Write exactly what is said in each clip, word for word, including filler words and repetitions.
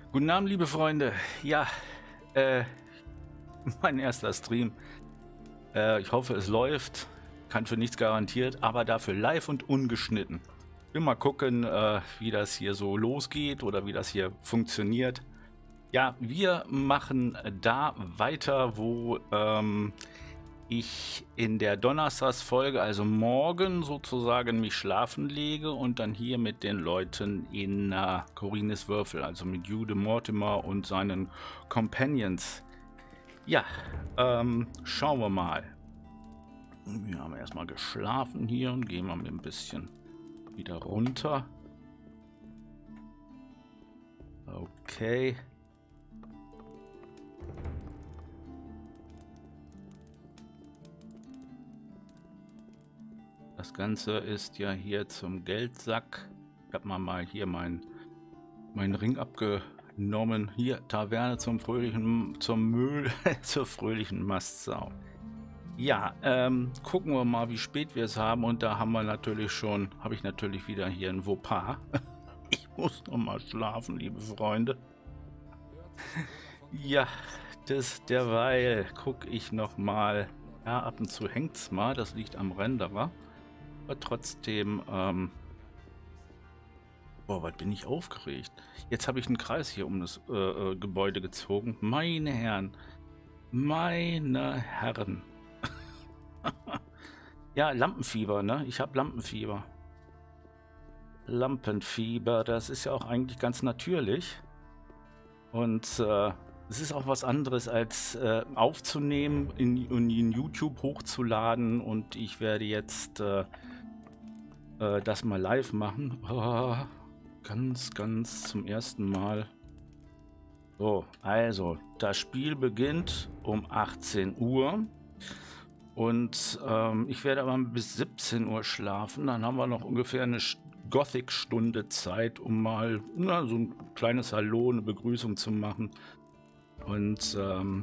Guten Abend, liebe Freunde. Ja, äh, mein erster Stream. Äh, ich hoffe, es läuft. Kann für nichts garantiert, aber dafür live und ungeschnitten. Will mal gucken, äh, wie das hier so losgeht oder wie das hier funktioniert. Ja, wir machen da weiter, wo ähm, ich in der Donnerstagsfolge, also morgen sozusagen, mich schlafen lege und dann hier mit den Leuten in äh, Corines Würfel, also mit Jude Mortimer und seinen Companions. Ja, ähm, schauen wir mal. Wir haben erstmal geschlafen hier und gehen wir mal ein bisschen wieder runter. Okay. Das Ganze ist ja hier zum Geldsack. Ich habe mal, mal hier meinen mein Ring abgenommen. Hier, Taverne zum fröhlichen, zum Müll, zur fröhlichen Mastsau. Ja, ähm, gucken wir mal, wie spät wir es haben. Und da haben wir natürlich schon, habe ich natürlich wieder hier ein Fauxpas. Ich muss noch mal schlafen, liebe Freunde. Ja, das derweil gucke ich noch mal. Ja, ab und zu hängt es mal, das liegt am Renderer. Aber trotzdem, ähm, boah, was bin ich aufgeregt. Jetzt habe ich einen Kreis hier um das äh, äh, Gebäude gezogen. Meine Herren, meine Herren. Ja, Lampenfieber, ne? Ich habe Lampenfieber. Lampenfieber, das ist ja auch eigentlich ganz natürlich. Und äh, es ist auch was anderes als äh, aufzunehmen, in, in YouTube hochzuladen. Und ich werde jetzt äh, äh, das mal live machen. Oh, ganz, ganz zum ersten Mal. So, also, das Spiel beginnt um achtzehn Uhr. Und ähm, ich werde aber bis siebzehn Uhr schlafen. Dann haben wir noch ungefähr eine Gothic-Stunde Zeit, um mal na, so ein kleines Hallo, eine Begrüßung zu machen. Und ähm,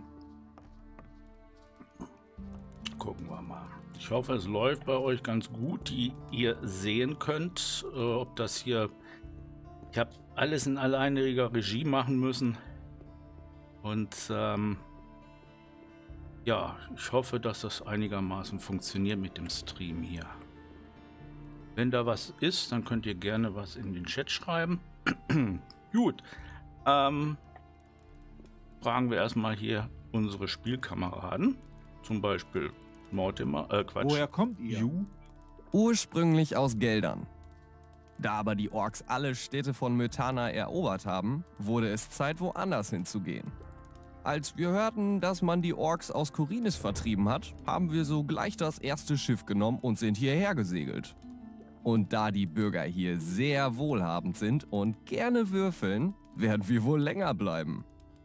gucken wir mal. Ich hoffe, es läuft bei euch ganz gut, die ihr sehen könnt, äh, ob das hier... Ich habe alles in alleiniger Regie machen müssen. Und ähm, ja, ich hoffe, dass das einigermaßen funktioniert mit dem Stream hier. Wenn da was ist, dann könnt ihr gerne was in den Chat schreiben. Gut. Ähm, fragen wir erstmal hier unsere Spielkameraden. Zum Beispiel Mortimer, äh Quatsch. Woher kommt ihr? Ju. Ursprünglich aus Geldern. Da aber die Orks alle Städte von Mythana erobert haben, wurde es Zeit, woanders hinzugehen. Als wir hörten, dass man die Orks aus Khorinis vertrieben hat, haben wir sogleich das erste Schiff genommen und sind hierher gesegelt. Und da die Bürger hier sehr wohlhabend sind und gerne würfeln, werden wir wohl länger bleiben.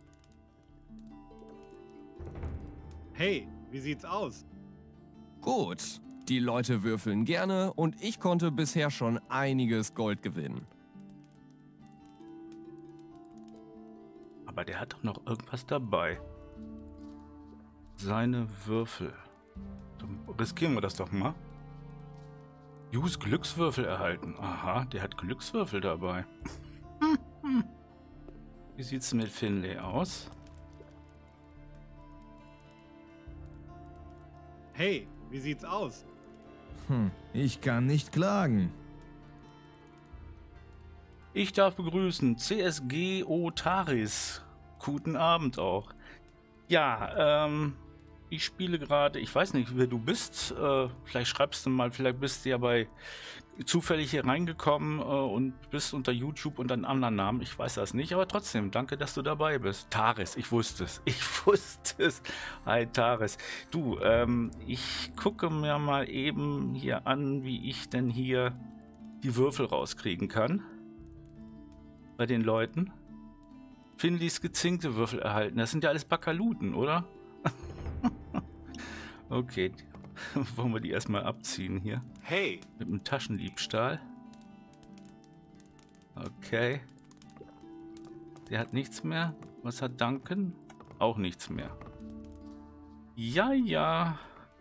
Hey, wie sieht's aus? Gut, die Leute würfeln gerne und ich konnte bisher schon einiges Gold gewinnen. Aber der hat doch noch irgendwas dabei. Seine Würfel. Dann riskieren wir das doch mal. Jus Glückswürfel erhalten. Aha, der hat Glückswürfel dabei. Wie sieht's mit Finlay aus? Hey, wie sieht's aus? Hm, ich kann nicht klagen. Ich darf begrüßen C S G O Taris. Guten Abend auch. Ja, ähm, ich spiele gerade, ich weiß nicht, wer du bist. Äh, vielleicht schreibst du mal, vielleicht bist du ja bei zufällig hier reingekommen äh, und bist unter YouTube unter einem anderen Namen. Ich weiß das nicht, aber trotzdem, danke, dass du dabei bist. Taris, ich wusste es. Ich wusste es. Hi, Taris. Du, ähm, ich gucke mir mal eben hier an, wie ich denn hier die Würfel rauskriegen kann. Bei den Leuten. Finleys gezinkte Würfel erhalten. Das sind ja alles Bakaluten, oder? Okay. Wollen wir die erstmal abziehen hier? Hey, Mit dem Taschendiebstahl. Okay. Der hat nichts mehr. Was hat Duncan? Auch nichts mehr. Ja, ja.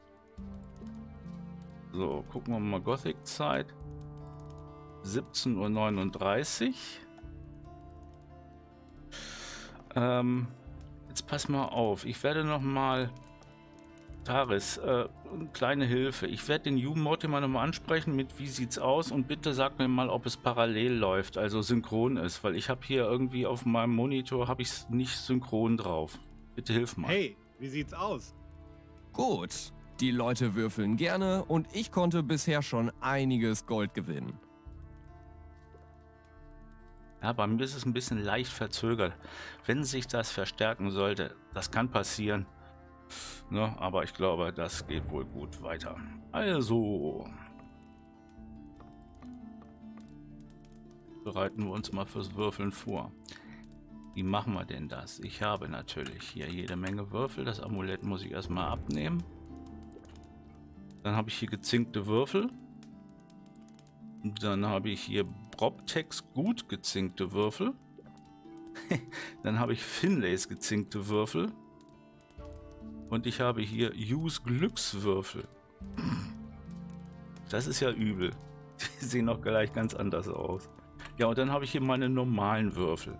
So, gucken wir mal Gothic-Zeit. siebzehn Uhr neununddreißig. Ähm, jetzt pass mal auf. Ich werde noch mal... Taris, äh, kleine Hilfe. Ich werde den U-Mod immer noch mal ansprechen mit wie sieht's aus und bitte sag mir mal, ob es parallel läuft, also synchron ist, weil ich habe hier irgendwie auf meinem Monitor habe ich es nicht synchron drauf. Bitte hilf mal. Hey, wie sieht's aus? Gut, die Leute würfeln gerne und ich konnte bisher schon einiges Gold gewinnen. Ja, bei mir ist es ein bisschen leicht verzögert. Wenn sich das verstärken sollte, das kann passieren. Ne, aber ich glaube, das geht wohl gut weiter. Also bereiten wir uns mal fürs Würfeln vor. Wie machen wir denn das? Ich habe natürlich hier jede Menge Würfel. Das Amulett muss ich erstmal abnehmen. Dann habe ich hier gezinkte Würfel. Dann habe ich hier Proptex gut gezinkte Würfel. Dann habe ich Finlays gezinkte Würfel. Und ich habe hier Use Glückswürfel. Das ist ja übel. Die sehen auch gleich ganz anders aus. Ja, und dann habe ich hier meine normalen Würfel.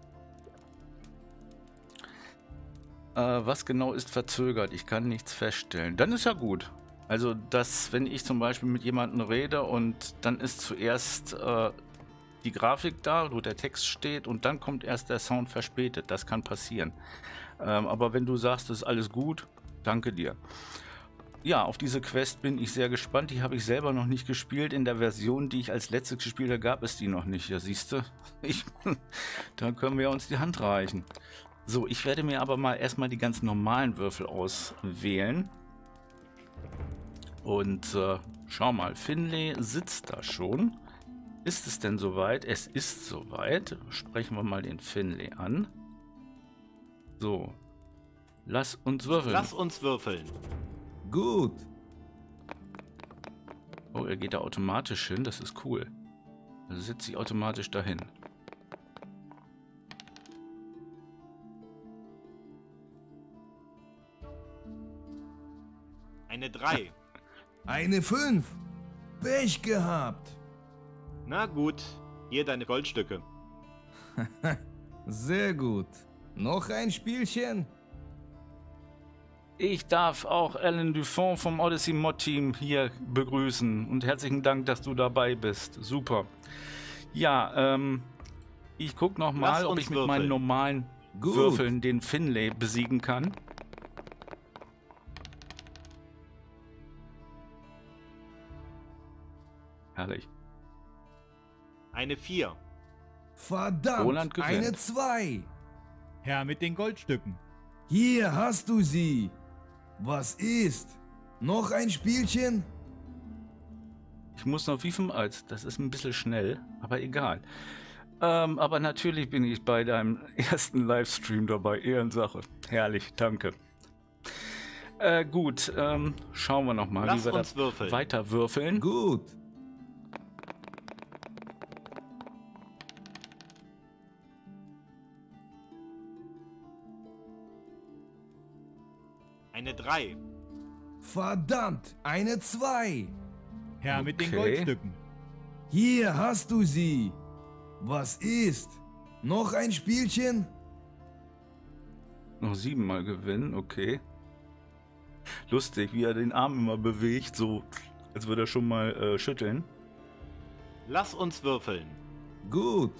Äh, was genau ist verzögert? Ich kann nichts feststellen. Dann ist ja gut. Also, dass, wenn ich zum Beispiel mit jemandem rede und dann ist zuerst äh, die Grafik da, wo der Text steht und dann kommt erst der Sound verspätet. Das kann passieren. Ähm, aber wenn du sagst, das ist alles gut, danke dir. Ja, auf diese Quest bin ich sehr gespannt. Die habe ich selber noch nicht gespielt. In der Version, die ich als letztes gespielt habe, gab es die noch nicht. Ja, siehst du, da können wir uns die Hand reichen. So, ich werde mir aber mal erstmal die ganz normalen Würfel auswählen. Und äh, schau mal, Finlay sitzt da schon. Ist es denn soweit? Es ist soweit. Sprechen wir mal den Finlay an. So, lass uns würfeln. Lass uns würfeln. Gut. Oh, er geht da automatisch hin, das ist cool. Also setzt sich automatisch dahin. Eine drei. Eine fünf. Pech gehabt. Na gut, hier deine Goldstücke. Sehr gut. Noch ein Spielchen? Ich darf auch Alan Dufont vom Odyssey Mod Team hier begrüßen und herzlichen Dank, dass du dabei bist. Super. Ja, ähm, ich guck noch mal, Lass ob uns ich mit würfeln. meinen normalen Gut. Würfeln den Finlay besiegen kann. Herrlich. Eine vier. Verdammt, Roland gewinnt. eine zwei. Herr mit den Goldstücken. Hier hast du sie. Was ist? Noch ein Spielchen? Ich muss noch wie viel als, das ist ein bisschen schnell, aber egal. Ähm, aber natürlich bin ich bei deinem ersten Livestream dabei. Ehrensache. Herrlich, danke. Äh, gut, ähm, schauen wir noch mal, Lass wie wir uns das würfeln. weiter würfeln. Gut. Eine drei. Verdammt, eine zwei. Herr mit den Okay. Goldstücken. Hier hast du sie. Was ist? Noch ein Spielchen? Noch siebenmal gewinnen, okay. Lustig, wie er den Arm immer bewegt, so als würde er schon mal äh, schütteln. Lass uns würfeln. Gut.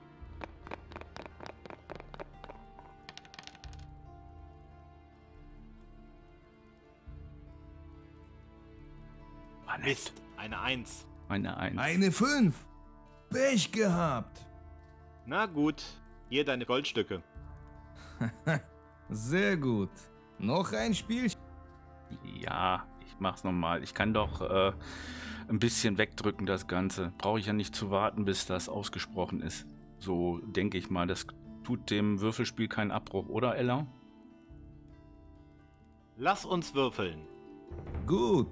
War nett. Mist. Eine Eins. Eine Eins. Eine fünf. Pech gehabt. Na gut, hier deine Goldstücke. Sehr gut. Noch ein Spielchen? Ja, ich mach's nochmal. Ich kann doch äh, ein bisschen wegdrücken, das Ganze. Brauche ich ja nicht zu warten, bis das ausgesprochen ist. So denke ich mal. Das tut dem Würfelspiel keinen Abbruch, oder Ella? Lass uns würfeln. Gut.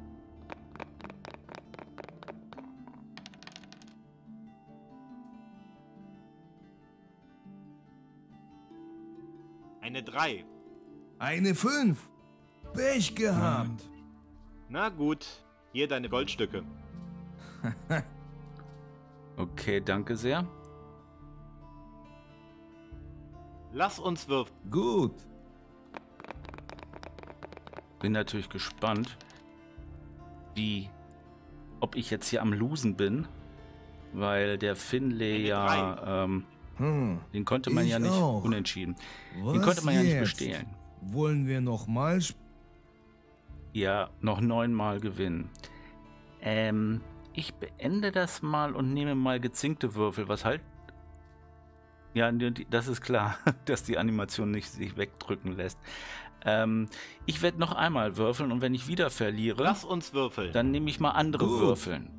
Eine drei. Eine fünf. Pech gehabt. Na gut, hier deine Goldstücke. Okay, danke sehr. Lass uns würfeln. Gut. Bin natürlich gespannt, wie, ob ich jetzt hier am Losen bin, weil der Finlay Eine ja, ähm, Hm. den konnte man Ich ja nicht auch. unentschieden. Was Den konnte man ja nicht jetzt? bestehlen. Wollen wir nochmal spielen? Ja, noch neunmal gewinnen. Ähm, ich beende das mal und nehme mal gezinkte Würfel. Was halt? Ja, die- das ist klar, dass die Animation nicht sich wegdrücken lässt. Ähm, ich werde noch einmal würfeln und wenn ich wieder verliere, Lass uns würfeln. dann nehme ich mal andere Gut. Würfeln.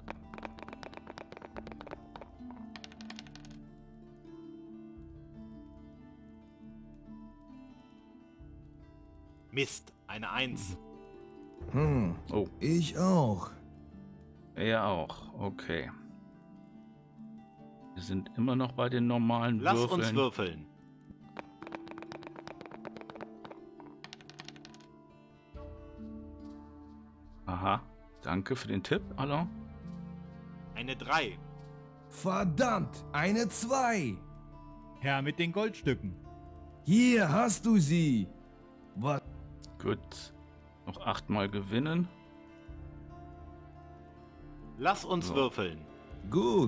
Mist, eine Eins. Hm. Oh, Ich auch. er auch. Okay. Wir sind immer noch bei den normalen Lass Würfeln. uns würfeln. Aha. Danke für den Tipp, Alain. Eine Drei. Verdammt, eine zwei. Herr mit den Goldstücken. Hier hast du sie. Was? Gut. Noch achtmal gewinnen. Lass uns So. würfeln. Gut.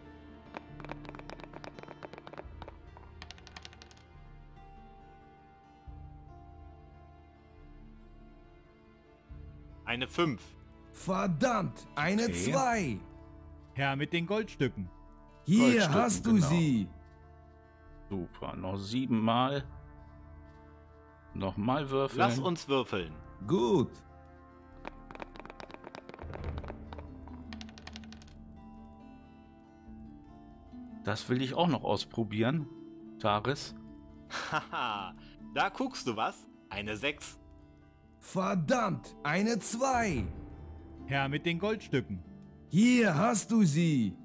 Eine Fünf. Verdammt, eine Okay. zwei. Herr mit den Goldstücken. Hier Goldstücken, hast du genau. sie. Super. Noch siebenmal. Nochmal würfeln. Lass uns würfeln. Gut. Das will ich auch noch ausprobieren. Taris. Haha, da guckst du was. Eine Sechs. Verdammt, eine zwei. Herr mit den Goldstücken. Hier hast du sie.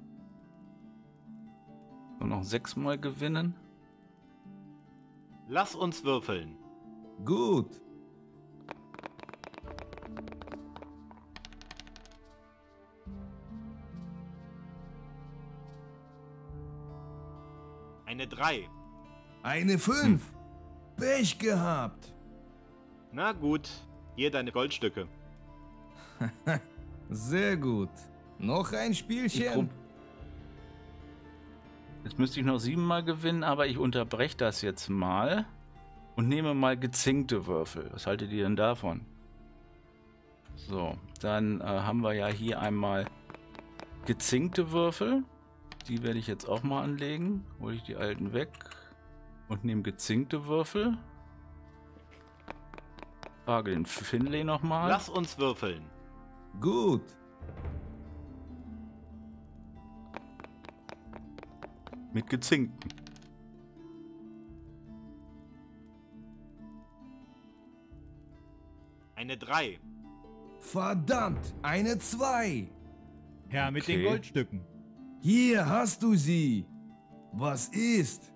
Nur noch sechsmal gewinnen. Lass uns würfeln. Gut. Eine Drei. Eine fünf. Pech gehabt. Na gut, hier deine Goldstücke. Sehr gut. Noch ein Ich Spielchen. prob- Jetzt müsste ich noch siebenmal gewinnen, aber ich unterbreche das jetzt mal und nehme mal gezinkte Würfel. Was haltet ihr denn davon? So, dann äh, haben wir ja hier einmal gezinkte Würfel. Die werde ich jetzt auch mal anlegen. Hole ich die alten weg und nehme gezinkte Würfel. Frage den Finlay nochmal. Lass uns würfeln. Gut. Mit gezinkten. Eine Drei. Verdammt, eine zwei. Herr mit Okay. den Goldstücken. Hier hast du sie. Was ist?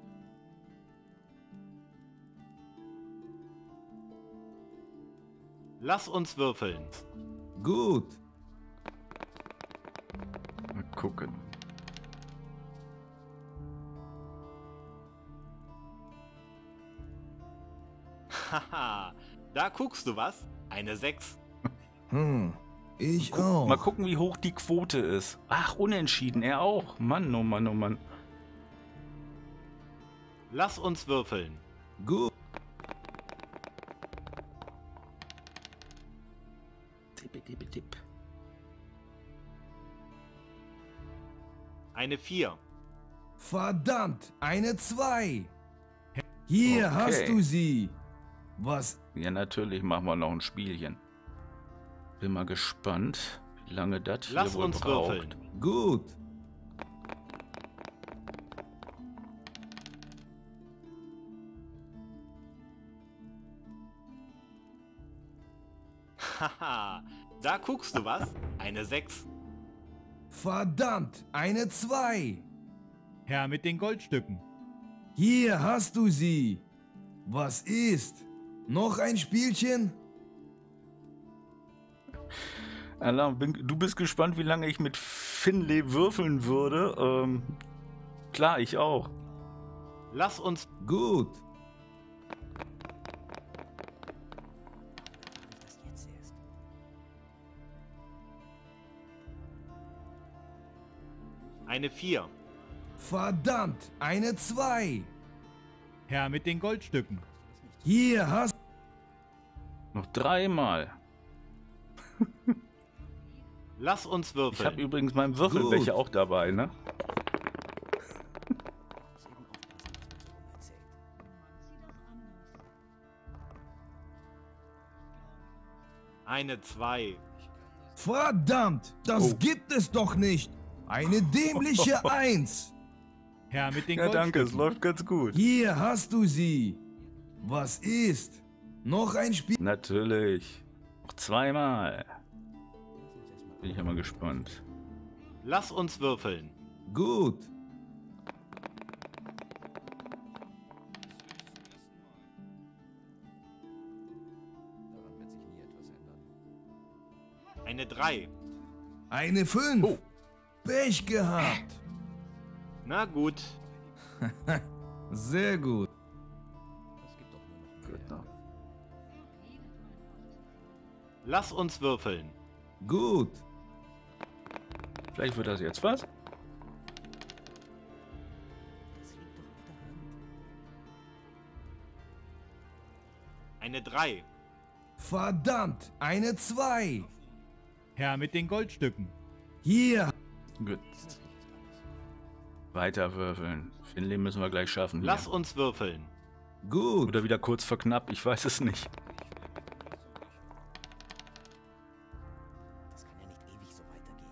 Lass uns würfeln. Gut. Mal gucken. Haha, da guckst du was. Eine Sechs. Hm. Ich Guck, auch. Mal gucken, wie hoch die Quote ist. Ach, unentschieden. Er auch. Mann, oh Mann, oh Mann. Lass uns würfeln. Gut. Tipp, tipp, tipp. Eine Vier. Verdammt, eine zwei. Hier Okay. hast du sie. Was? Ja, natürlich machen wir noch ein Spielchen. Bin mal gespannt, wie lange das hier Lass wohl uns braucht. würfeln. Gut. Haha, da guckst du was. Eine Sechs. Verdammt, eine zwei. Herr mit den Goldstücken. Hier hast du sie. Was ist? Noch ein Spielchen? Alain, bin, du bist gespannt, wie lange ich mit Finlay würfeln würde. Ähm, klar, ich auch. Lass uns... Gut. Eine vier. Verdammt, eine zwei. Herr mit den Goldstücken. Hier hast Noch dreimal. Lass uns Ich habe würfeln. übrigens meinen Würfelbecher Gut. auch dabei, ne? Eine zwei. Verdammt, das Oh. gibt es doch nicht. Eine dämliche Eins. Herr mit den Ja, danke, es Goldstücken. läuft ganz gut. Hier hast du sie. Was ist? Noch ein Spiel? Natürlich. Noch zweimal. Bin ich ja mal gespannt. Lass uns würfeln. Gut. Eine drei. Eine Fünf. Oh. Pech gehabt. Na gut. Sehr gut. Gut, ne? Lass uns würfeln. Gut. Vielleicht wird das jetzt was? Eine drei. Verdammt, eine Zwei. Herr mit den Goldstücken. Hier. Gut. Weiter würfeln. Finley müssen wir gleich schaffen. Hier. Lass uns würfeln. Gut. Oder wieder kurz vor knapp, ich weiß es nicht. Das kann ja nicht ewig so weitergehen.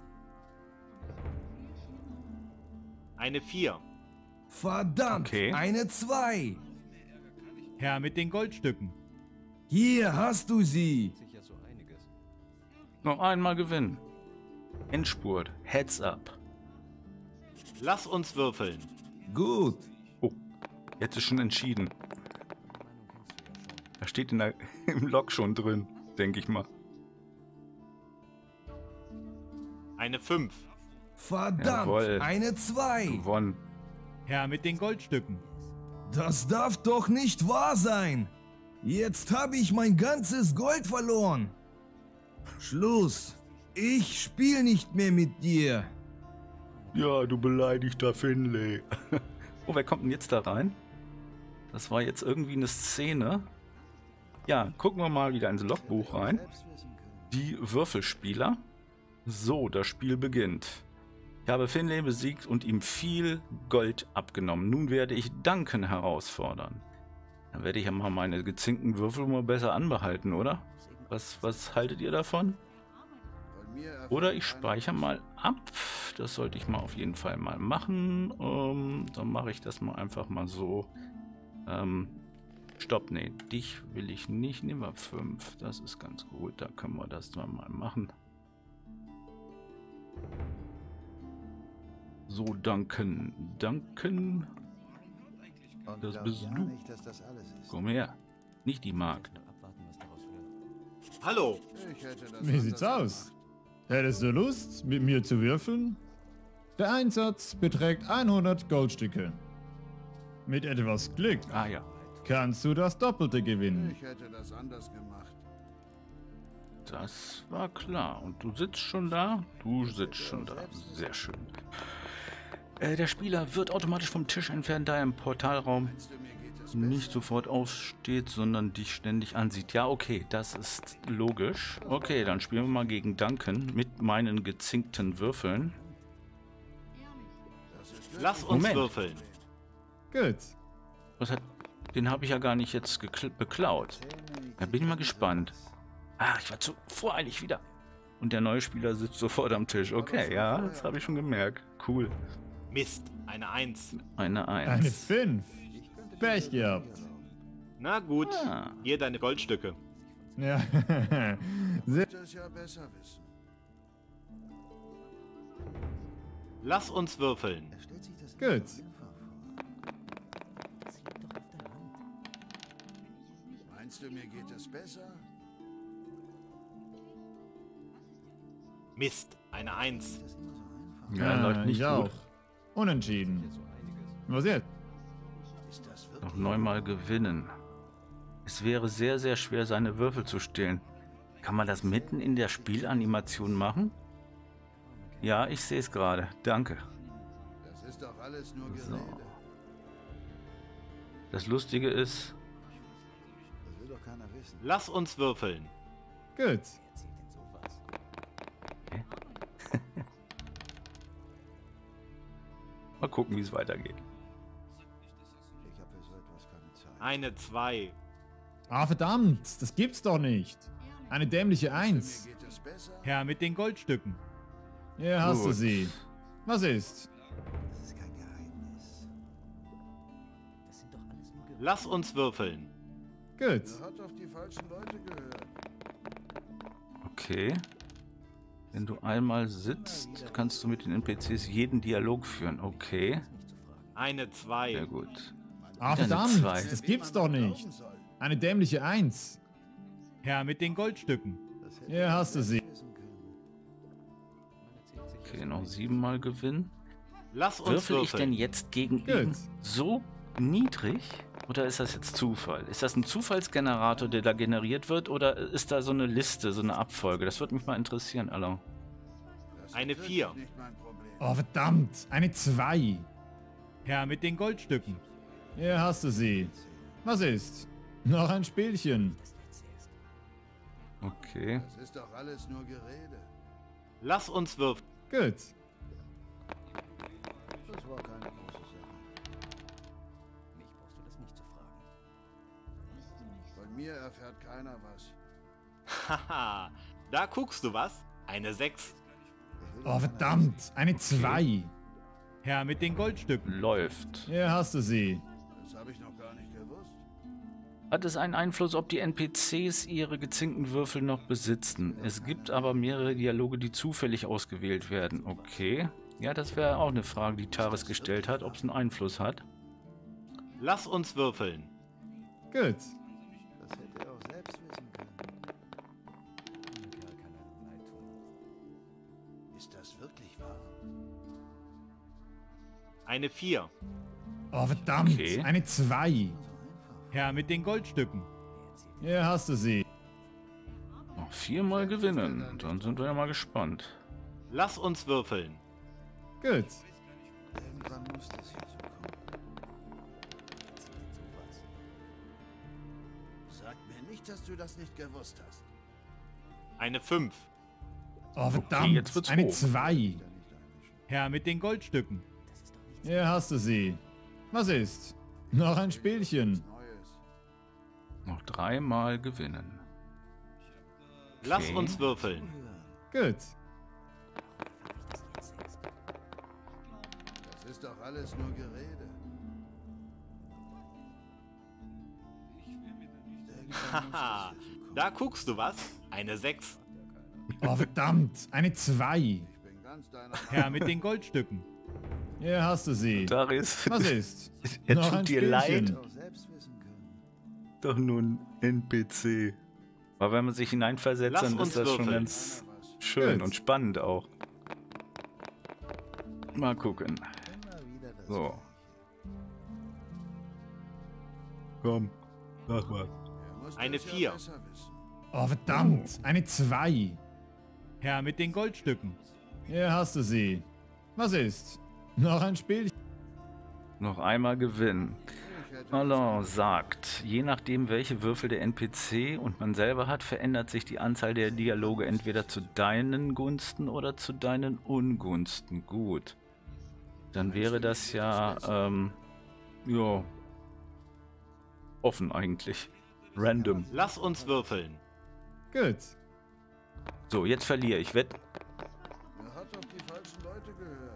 Eine vier. Verdammt, Okay. eine Zwei. Herr mit den Goldstücken. Hier hast du sie. Noch einmal gewinnen. Endspurt. Heads up. Lass uns würfeln. Gut. Oh, jetzt ist schon entschieden. Da steht in der, im Log schon drin, denke ich mal. Eine fünf. Verdammt, Jawohl. eine Zwei. Gewonnen. Herr mit den Goldstücken. Das darf doch nicht wahr sein. Jetzt habe ich mein ganzes Gold verloren. Schluss. Ich spiele nicht mehr mit dir. Ja, du beleidigter Finley. Oh, wer kommt denn jetzt da rein? Das war jetzt irgendwie eine Szene. Ja, gucken wir mal wieder ins Logbuch rein. Die Würfelspieler. So, das Spiel beginnt. Ich habe Finley besiegt und ihm viel Gold abgenommen. Nun werde ich Duncan herausfordern. Dann werde ich ja mal meine gezinkten Würfel mal besser anbehalten, oder? Was, was haltet ihr davon? Oder ich speichere mal ab. Das sollte ich mal auf jeden Fall mal machen. Ähm, dann mache ich das mal einfach mal so. Ähm, stopp, nee, dich will ich nicht. Nehmen wir fünf. Das ist ganz gut. Da können wir das dann mal machen. So, Duncan. Duncan. Das bist du. Komm her. Nicht die Magd. Hallo. Wie sieht's aus? Hättest du Lust, mit mir zu würfeln? Der Einsatz beträgt hundert Goldstücke. Mit etwas Glück Ah ja. kannst du das Doppelte gewinnen. Ich hätte das anders gemacht. Das war klar. Und du sitzt schon da? Du sitzt schon da. Sehr schön. Äh, der Spieler wird automatisch vom Tisch entfernt, da er im Portalraum Meinst du, mir geht es besser? nicht sofort aufsteht, sondern dich ständig ansieht. Ja, okay, das ist logisch. Okay, dann spielen wir mal gegen Duncan mit meinen gezinkten Würfeln. Das ist Lass uns Moment. würfeln. Gut. Was hat, den habe ich ja gar nicht jetzt gekl- beklaut. Da bin ich mal gespannt. Ah, ich war zu voreilig wieder. Und der neue Spieler sitzt sofort am Tisch. Okay, ja, das habe ich schon gemerkt. Cool. Mist. Eine eins. Eine Eine Eins. fünf. Pech gehabt. Na gut. Ah. Hier deine Goldstücke. Ja. Sehr das ja besser wissen. Lass uns würfeln. Er stellt sich das Gut. einfach vor. Das liegt doch auf der Hand. Meinst du, mir geht es besser? Mist. Eine eins. Das ist immer so einfach. Ja, läuft nicht ich gut. auch. Unentschieden. Was jetzt? Ist Noch neunmal gewinnen. Es wäre sehr, sehr schwer, seine Würfel zu stehlen. Kann man das mitten in der Spielanimation machen? Ja, ich sehe es gerade. Danke. Das ist doch alles nur So. Gerede. Das Lustige ist, Das will doch keiner wissen. Lass uns würfeln. Gut. mal gucken, wie es weitergeht. Ich habe für so etwas keine Zeit. Eine zwei. Ah, verdammt, das gibt's doch nicht. Eine dämliche Eins. Mir geht es besser. Herr mit den Goldstücken. Hier hast du Gut. sie. Was ist? Das ist kein Geheimnis. Das sind doch alles nur Gerüchte. Lass uns würfeln. Gut. Er hat auf die falschen Leute gehört. Okay. Wenn du einmal sitzt, kannst du mit den N P Cs jeden Dialog führen. Okay. Eine zwei. Sehr gut. Ah, Wieder eine verdammt, Zwei. das Wem gibt's man doch glauben nicht. soll. Eine dämliche Eins. Herr mit den Goldstücken. Das hätte Hier man hast du sie. selbst wissen können. Okay, noch siebenmal Gewinn. Lass uns Würfel ich denn würfeln. jetzt gegen Gut. ihn so niedrig? Oder ist das jetzt Zufall? Ist das ein Zufallsgenerator, der da generiert wird? Oder ist da so eine Liste, so eine Abfolge? Das würde mich mal interessieren, Alain. Das ist Eine wirklich vier. nicht mein Problem. Oh, verdammt, eine Zwei. Herr mit den Goldstücken. Hier hast du sie. Was ist? Noch ein Spielchen. Okay. Das ist doch alles nur Gerede. Lass uns würfeln. Gut. Das war keine große Sache. Mich brauchst du das nicht zu fragen. Von mir erfährt keiner was. Haha. Da guckst du was. Eine sechs. Ich will Oh, doch keiner verdammt, eine Zwei. Herr mit den Goldstücken. Läuft. Hier hast du sie. wissen. Das habe ich noch gar nicht gewusst. Hat es einen Einfluss, ob die N P Cs ihre gezinkten Würfel noch besitzen? Es gibt aber mehrere Dialoge, die zufällig ausgewählt werden. Okay. Ja, das wäre auch eine Frage, die Taris gestellt hat, ob es einen Einfluss hat. Lass uns würfeln. Gut. Das hätte er auch selbst wissen können. Dem Kerl kann einem leid tun. Ist das wirklich wahr? Eine vier. Oh, verdammt, Okay. eine Zwei. Herr mit den Goldstücken. Hier hast du sie. Noch viermal gewinnen. Dann sind wir ja mal gespannt. Lass uns würfeln. Gut. Irgendwann muss das hier so kommen. Sag mir nicht, dass du das nicht gewusst hast. Eine fünf. Oh, verdammt, jetzt wird's eine hoch. Zwei. Da nicht einmischen. Herr mit den Goldstücken. Das ist doch nichts. Hier hast du sie. Was ist? Noch ein Spielchen. Neues. Noch dreimal gewinnen. Lass Okay. uns würfeln. Gut. Das ist doch alles nur Gerede. Irgendwann muss Haha. das hier so kommen. Da guckst du was. Eine sechs. Oh, verdammt, eine Zwei. Ich bin ganz deiner Herr mit den Goldstücken. Hier hast du sie. Taris, Was ist? er Noch tut ein dir Spielchen. leid. auch selbst wissen können. Doch nur ein N P C. Aber wenn man sich hineinversetzt, Lass dann uns ist das schon würfeln. ganz Keiner was. schön Gut. und spannend auch. Mal gucken. Immer wieder das So. Gleiche. Komm, sag mal. Er muss Eine das ja vier. besser wissen. Oh, verdammt, eine Zwei. Herr mit den Goldstücken. Hier hast du sie. Was ist? Noch ein Spielchen. Noch einmal gewinnen. Ich hätte Alain sagt, je nachdem welche Würfel der N P C und man selber hat, verändert sich die Anzahl der Dialoge entweder zu deinen Gunsten oder zu deinen Ungunsten. Gut. Dann wäre das ja, ähm, ja, offen eigentlich. Random. Lass uns würfeln. Gut. So, jetzt verliere ich. Wett. Er hat auf die falschen Leute gehört.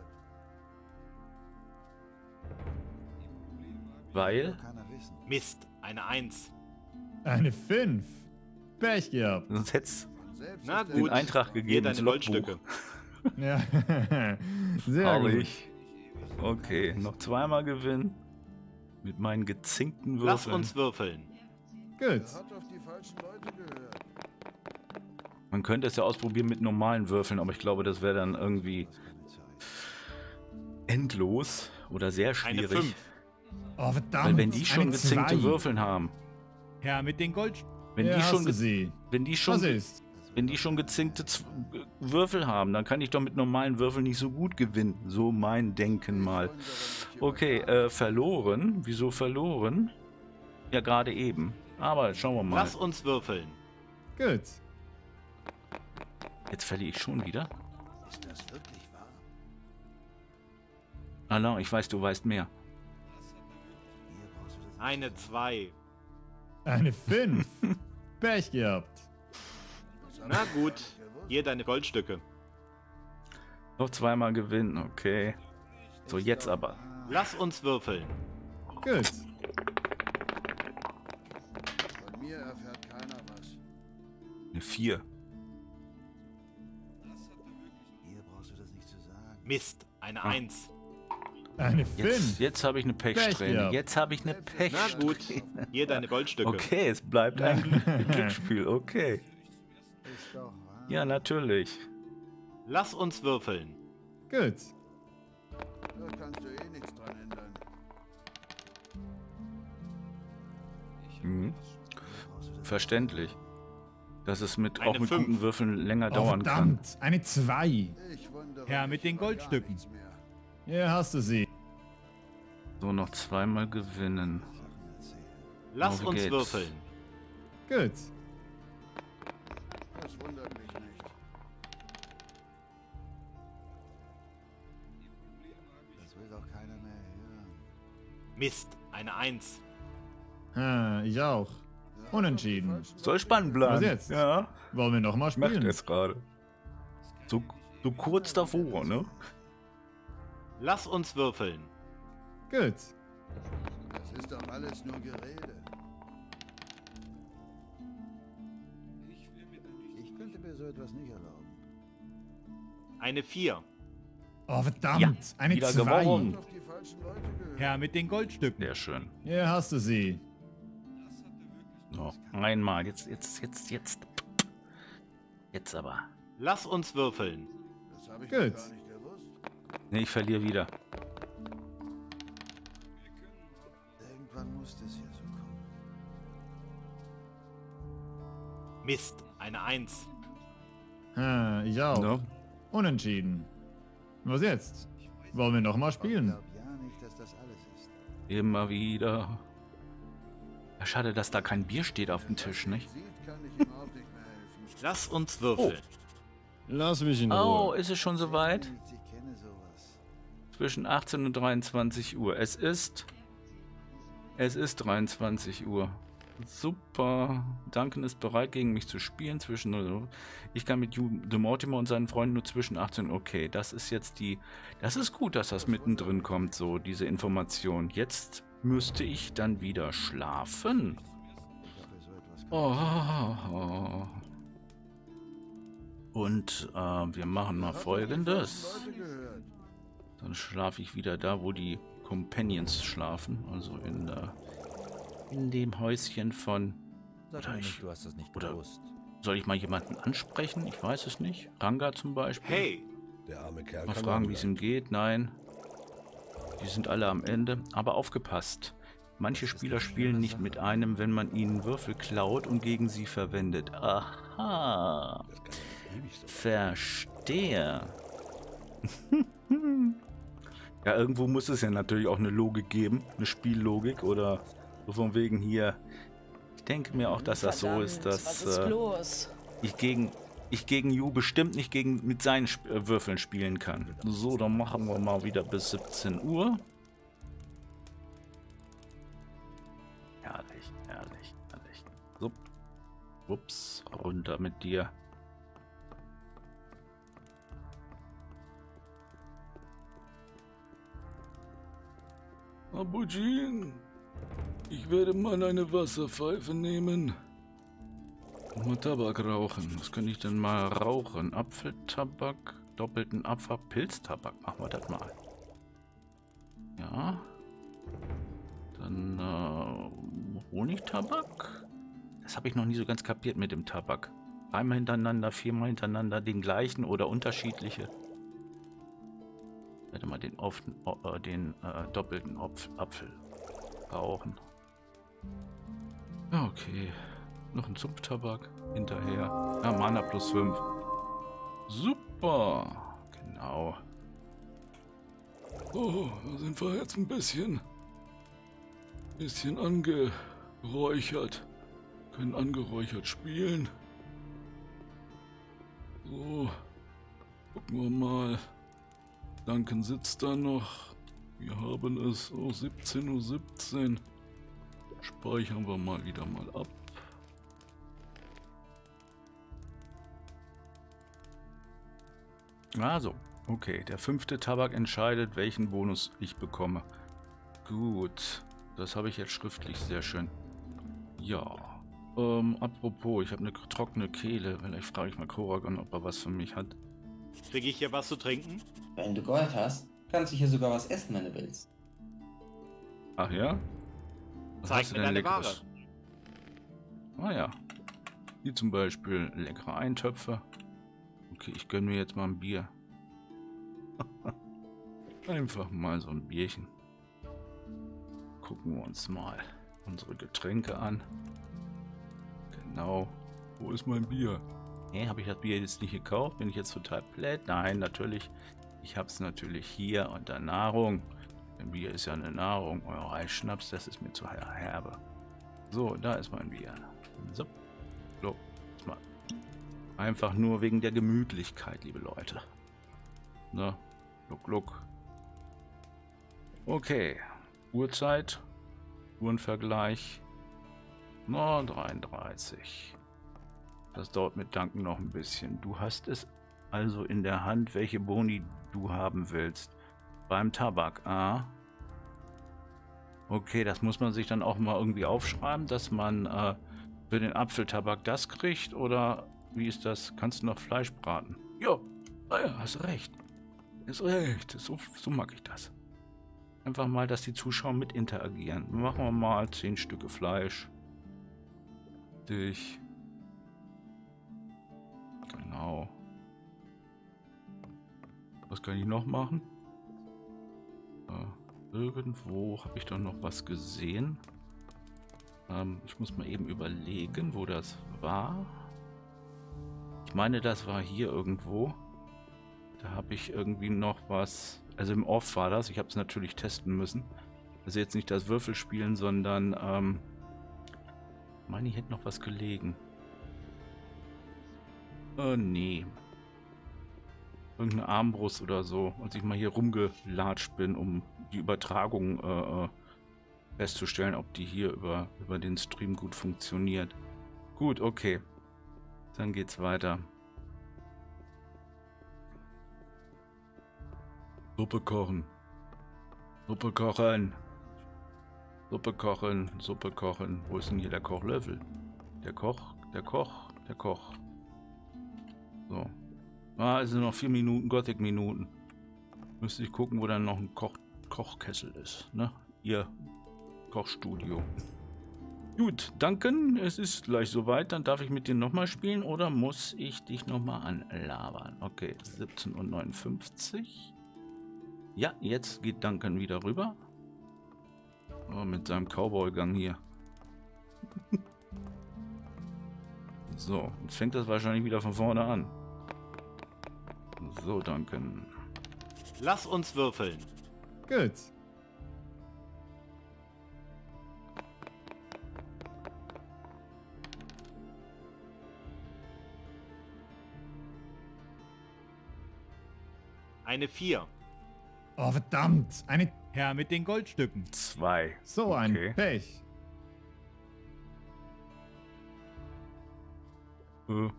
Weil. Will keiner wissen. Mist. Eine eins. Eine Fünf. Pech gehabt. Sonst hätt's Von selbst Na ist er gut. den Eintrag Hier gegeben. deine ins Logbuch. Goldstücke. Ja. Sehr gut. Herrlich. Okay, noch zweimal gewinnen. Mit meinen gezinkten Lass Würfeln. uns würfeln. Gut. Er hat auf die falschen Leute gehört. Man könnte es ja ausprobieren mit normalen Würfeln, aber ich glaube, das wäre dann irgendwie Das ist keine Zeit. endlos oder sehr Eine schwierig. fünf. Oh, verdammt. Weil wenn die schon eine gezinkte zwei. Würfeln haben, Her mit den Goldstücken. wenn Hier die hast schon, du ge- sie. wenn die schon, Was ist? wenn die schon gezinkte Z Würfel haben, dann kann ich doch mit normalen Würfeln nicht so gut gewinnen. So mein Denken mal. Okay, äh, verloren. Wieso verloren? Ja, gerade eben. Aber schauen wir mal. Lass uns würfeln. Gut. Jetzt verliere ich schon wieder. Ist das wirklich wahr? Alain, ich weiß, du weißt mehr. Hier brauchst du das Eine zwei. Eine fünf. Pech gehabt. Das hab Na ich gut, gar nicht gewusst. hier deine Goldstücke. Noch zweimal gewinnen, okay. So, jetzt aber. Lass uns würfeln. Gut. Von mir erfährt keiner was. Eine vier. Hier brauchst du das nicht zu sagen. Mist, eine Ah. Eins. Eine Jetzt, fünf. jetzt habe ich eine Pechsträhne. gehabt. Jetzt habe ich eine Na Pechsträhne. gut, hier deine Goldstücke. Okay, es bleibt ein Glück- Glücksspiel. Okay. Ist doch wahr. Ja, natürlich. Lass uns würfeln. Gut. Da kannst du eh nichts dran ändern. Mhm. Hier brauchst du das Verständlich. Dass es mit, Eine auch mit fünf. guten Würfeln länger Oh, dauern kann. verdammt. Eine zwei. Ich wundere Herr mich mit den über gar Goldstücken. nichts mehr. Hier hast du sie. So, noch zweimal gewinnen. Sachen erzählen. Lass Auf uns geht's. würfeln. Gut. Das wundert mich nicht. Das will doch keiner mehr hören. Mist, eine Eins. Ha, ich auch. Unentschieden. Soll spannend bleiben. Was jetzt? Ja, Wollen wir nochmal macht spielen? es gerade. So, so kurz davor, ne? Lass uns würfeln. Gut. Das ist doch alles nur Gerede. Ich könnte mir so etwas nicht erlauben. Eine Vier. Oh, verdammt. Ja, Eine wieder zwei. gewonnen. Auf die falschen Leute gehört. Her mit den Goldstücken. Sehr schön. Hier hast du sie. So, einmal. Jetzt, jetzt, jetzt, jetzt. Jetzt aber. Lass uns würfeln. Das habe ich Gut. noch gar nicht gewusst. Ne, ich verliere wieder. Irgendwann muss das hier so kommen. Mist, eine Eins. Ha, ich auch. Ne? Unentschieden. Was jetzt? Wollen wir nochmal Ich spielen? glaub ja nicht, dass das alles ist. Immer wieder. Ja, schade, dass da kein Bier steht auf dem Tisch, nicht? Sieht, kann ich ihm auch nicht mehr helfen. Lass uns würfeln. Lass mich in Oh, ist es schon soweit? Ich kenne sowas. Zwischen achtzehn und dreiundzwanzig Uhr. Es ist... Es ist dreiundzwanzig Uhr. Super. Duncan ist bereit, gegen mich zu spielen. Zwischen... Ich kann mit Hugh de Mortimer und seinen Freunden nur zwischen achtzehn... Okay, das ist jetzt die... Das ist gut, dass das mittendrin kommt, so, diese Information. Jetzt müsste ich dann wieder schlafen. Ich hoffe, so etwas kann Oh. Und äh, wir machen mal Hat doch die Folgendes. falschen Leute gehört. Dann schlafe ich wieder da, wo die Companions schlafen. Also in, äh, in dem Häuschen von... Sag Oder mir ich- nicht, du hast das nicht oder- gewusst. Soll ich mal jemanden ansprechen? Ich weiß es nicht. Ranga zum Beispiel. Hey, Der arme Kerl Mal kann fragen, lang wie es bleiben. ihm geht. Nein. Die sind alle am Ende. Aber aufgepasst. Manche Spieler spielen nicht mit einem, wenn man ihnen Würfel klaut und gegen sie verwendet. Aha. Das kann ja nicht ewig so. Verstehe. Ja, irgendwo muss es ja natürlich auch eine Logik geben. Eine Spiellogik oder so von wegen hier. Ich denke mir auch, dass das so ist, Verdammt, dass was ist äh, los? ich gegen ich gegen Yu bestimmt nicht gegen mit seinen Sp äh, Würfeln spielen kann. So, dann machen wir mal wieder bis siebzehn Uhr. Herrlich, herrlich, herrlich. So. Ups, runter mit dir. Abujin, ich werde mal eine Wasserpfeife nehmen. Und mal Tabak rauchen. Was kann ich denn mal rauchen? Apfeltabak, doppelten Abfall, Pilztabak. Machen wir das mal. Ja. Dann äh, Honigtabak. Das habe ich noch nie so ganz kapiert mit dem Tabak. Einmal hintereinander, viermal hintereinander den gleichen oder unterschiedliche. Warte mal, den, offen, äh, den äh, doppelten Opf Apfel. rauchen. Okay. Noch ein Zupftabak hinterher. Ah, Mana plus fünf. Super. Genau. Oh, da sind wir jetzt ein bisschen, bisschen angeräuchert. Können angeräuchert spielen. So, gucken wir mal. Duncan sitzt da noch. Wir haben es oh, siebzehn Uhr siebzehn. Speichern wir mal wieder mal ab. Also, okay, der fünfte Tabak entscheidet, welchen Bonus ich bekomme. Gut, das habe ich jetzt schriftlich, sehr schön. Ja, ähm, apropos, ich habe eine trockene Kehle. Vielleicht frage ich mal Koragon, ob er was für mich hat. Kriege ich hier was zu trinken? Wenn du Gold hast, kannst du hier sogar was essen, wenn du willst. Ach ja? Was Zeig hast du mir denn deine Leckeres? Ah ja, wie zum Beispiel leckere Eintöpfe. Okay, ich gönne mir jetzt mal ein Bier. Einfach mal so ein Bierchen. Gucken wir uns mal unsere Getränke an. Genau. Wo ist mein Bier? Hä, habe ich das Bier jetzt nicht gekauft? Bin ich jetzt total platt? Nein, natürlich. Ich habe es natürlich hier unter Nahrung. Ein Bier ist ja eine Nahrung. Oh, ein Schnaps, das ist mir zu herbe. So, da ist mein Bier. So. So. Mal. Einfach nur wegen der Gemütlichkeit, liebe Leute. Na, look, look. Okay. Uhrzeit. Uhrenvergleich. Na, dreiunddreißig. Das dauert mit Danken noch ein bisschen. Du hast es also in der Hand, welche Boni du haben willst. Beim Tabak, ah. Okay, das muss man sich dann auch mal irgendwie aufschreiben, dass man äh, für den Apfeltabak das kriegt, oder wie ist das? Kannst du noch Fleisch braten? Ja, ah ja, hast recht. Ist recht, so, so mag ich das. Einfach mal, dass die Zuschauer mit interagieren. Machen wir mal zehn Stücke Fleisch. Dich. Genau. Was kann ich noch machen? Äh, irgendwo habe ich doch noch was gesehen. Ähm, ich muss mal eben überlegen, wo das war. Ich meine, das war hier irgendwo. Da habe ich irgendwie noch was. Also im Off war das. Ich habe es natürlich testen müssen. Also jetzt nicht das Würfelspielen, sondern ähm, ich meine, ich hätte noch was gelegen. Äh, nee. Irgendeine Armbrust oder so. Als ich mal hier rumgelatscht bin, um die Übertragung äh, festzustellen, ob die hier über, über den Stream gut funktioniert. Gut, okay. Dann geht's weiter. Suppe kochen. Suppe kochen. Suppe kochen. Suppe kochen. Wo ist denn hier der Kochlöffel? Der Koch, der Koch, der Koch. So. Ah, es sind noch vier Minuten, Gothic-Minuten. Müsste ich gucken, wo dann noch ein Koch Kochkessel ist, ne? Ihr Kochstudio. Gut, Duncan, es ist gleich soweit. Dann darf ich mit dir nochmal spielen oder muss ich dich nochmal anlabern? Okay, siebzehn Uhr neunundfünfzig. Ja, jetzt geht Duncan wieder rüber. Oh, mit seinem Cowboy-Gang hier. So, jetzt fängt das wahrscheinlich wieder von vorne an. So, Duncan. Lass uns würfeln. Gut. Eine vier. Oh, verdammt. Eine... Herr mit den Goldstücken. Zwei. So Okay. ein Pech. Äh.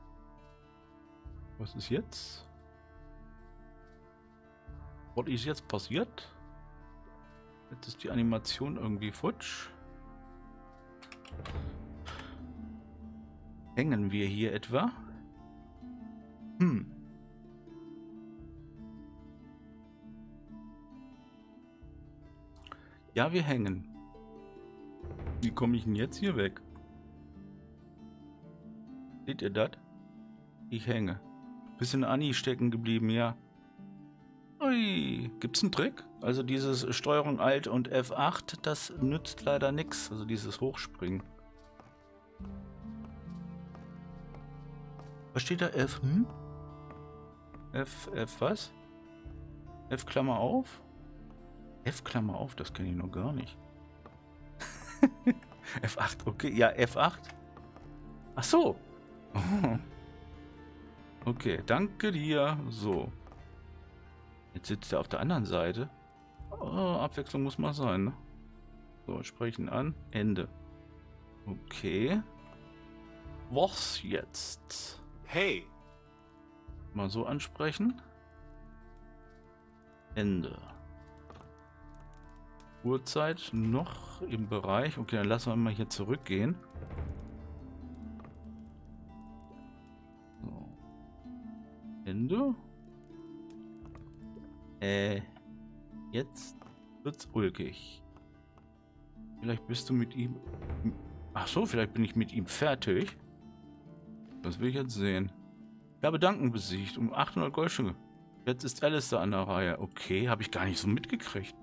Was ist jetzt? Was ist jetzt passiert? Jetzt ist die Animation irgendwie futsch. Hängen wir hier etwa? Hm. Ja, wir hängen. Wie komme ich denn jetzt hier weg? Seht ihr das? Ich hänge. Bisschen Anni stecken geblieben, ja. Ui, gibt's einen Trick? Also dieses Steuerung Alt und F acht, das nützt leider nichts. Also dieses Hochspringen. Was steht da? F, hm? F, F was? F Klammer auf? F Klammer auf, das kenne ich noch gar nicht. F acht, okay. Ja, F acht. Ach so. Okay, danke dir. So. Jetzt sitzt er auf der anderen Seite. Oh, Abwechslung muss mal sein, ne? So, sprechen an. Ende. Okay. Was jetzt? Hey! Mal so ansprechen. Ende. Uhrzeit noch im Bereich. Okay, dann lassen wir mal hier zurückgehen. So. Ende. Äh, jetzt wird's ulkig. Vielleicht bist du mit ihm... Ach so, vielleicht bin ich mit ihm fertig. Das will ich jetzt sehen. Ich habe Duncan besiegt um achthundert Goldstücke. Jetzt ist Alistair an der Reihe. Okay, habe ich gar nicht so mitgekriegt.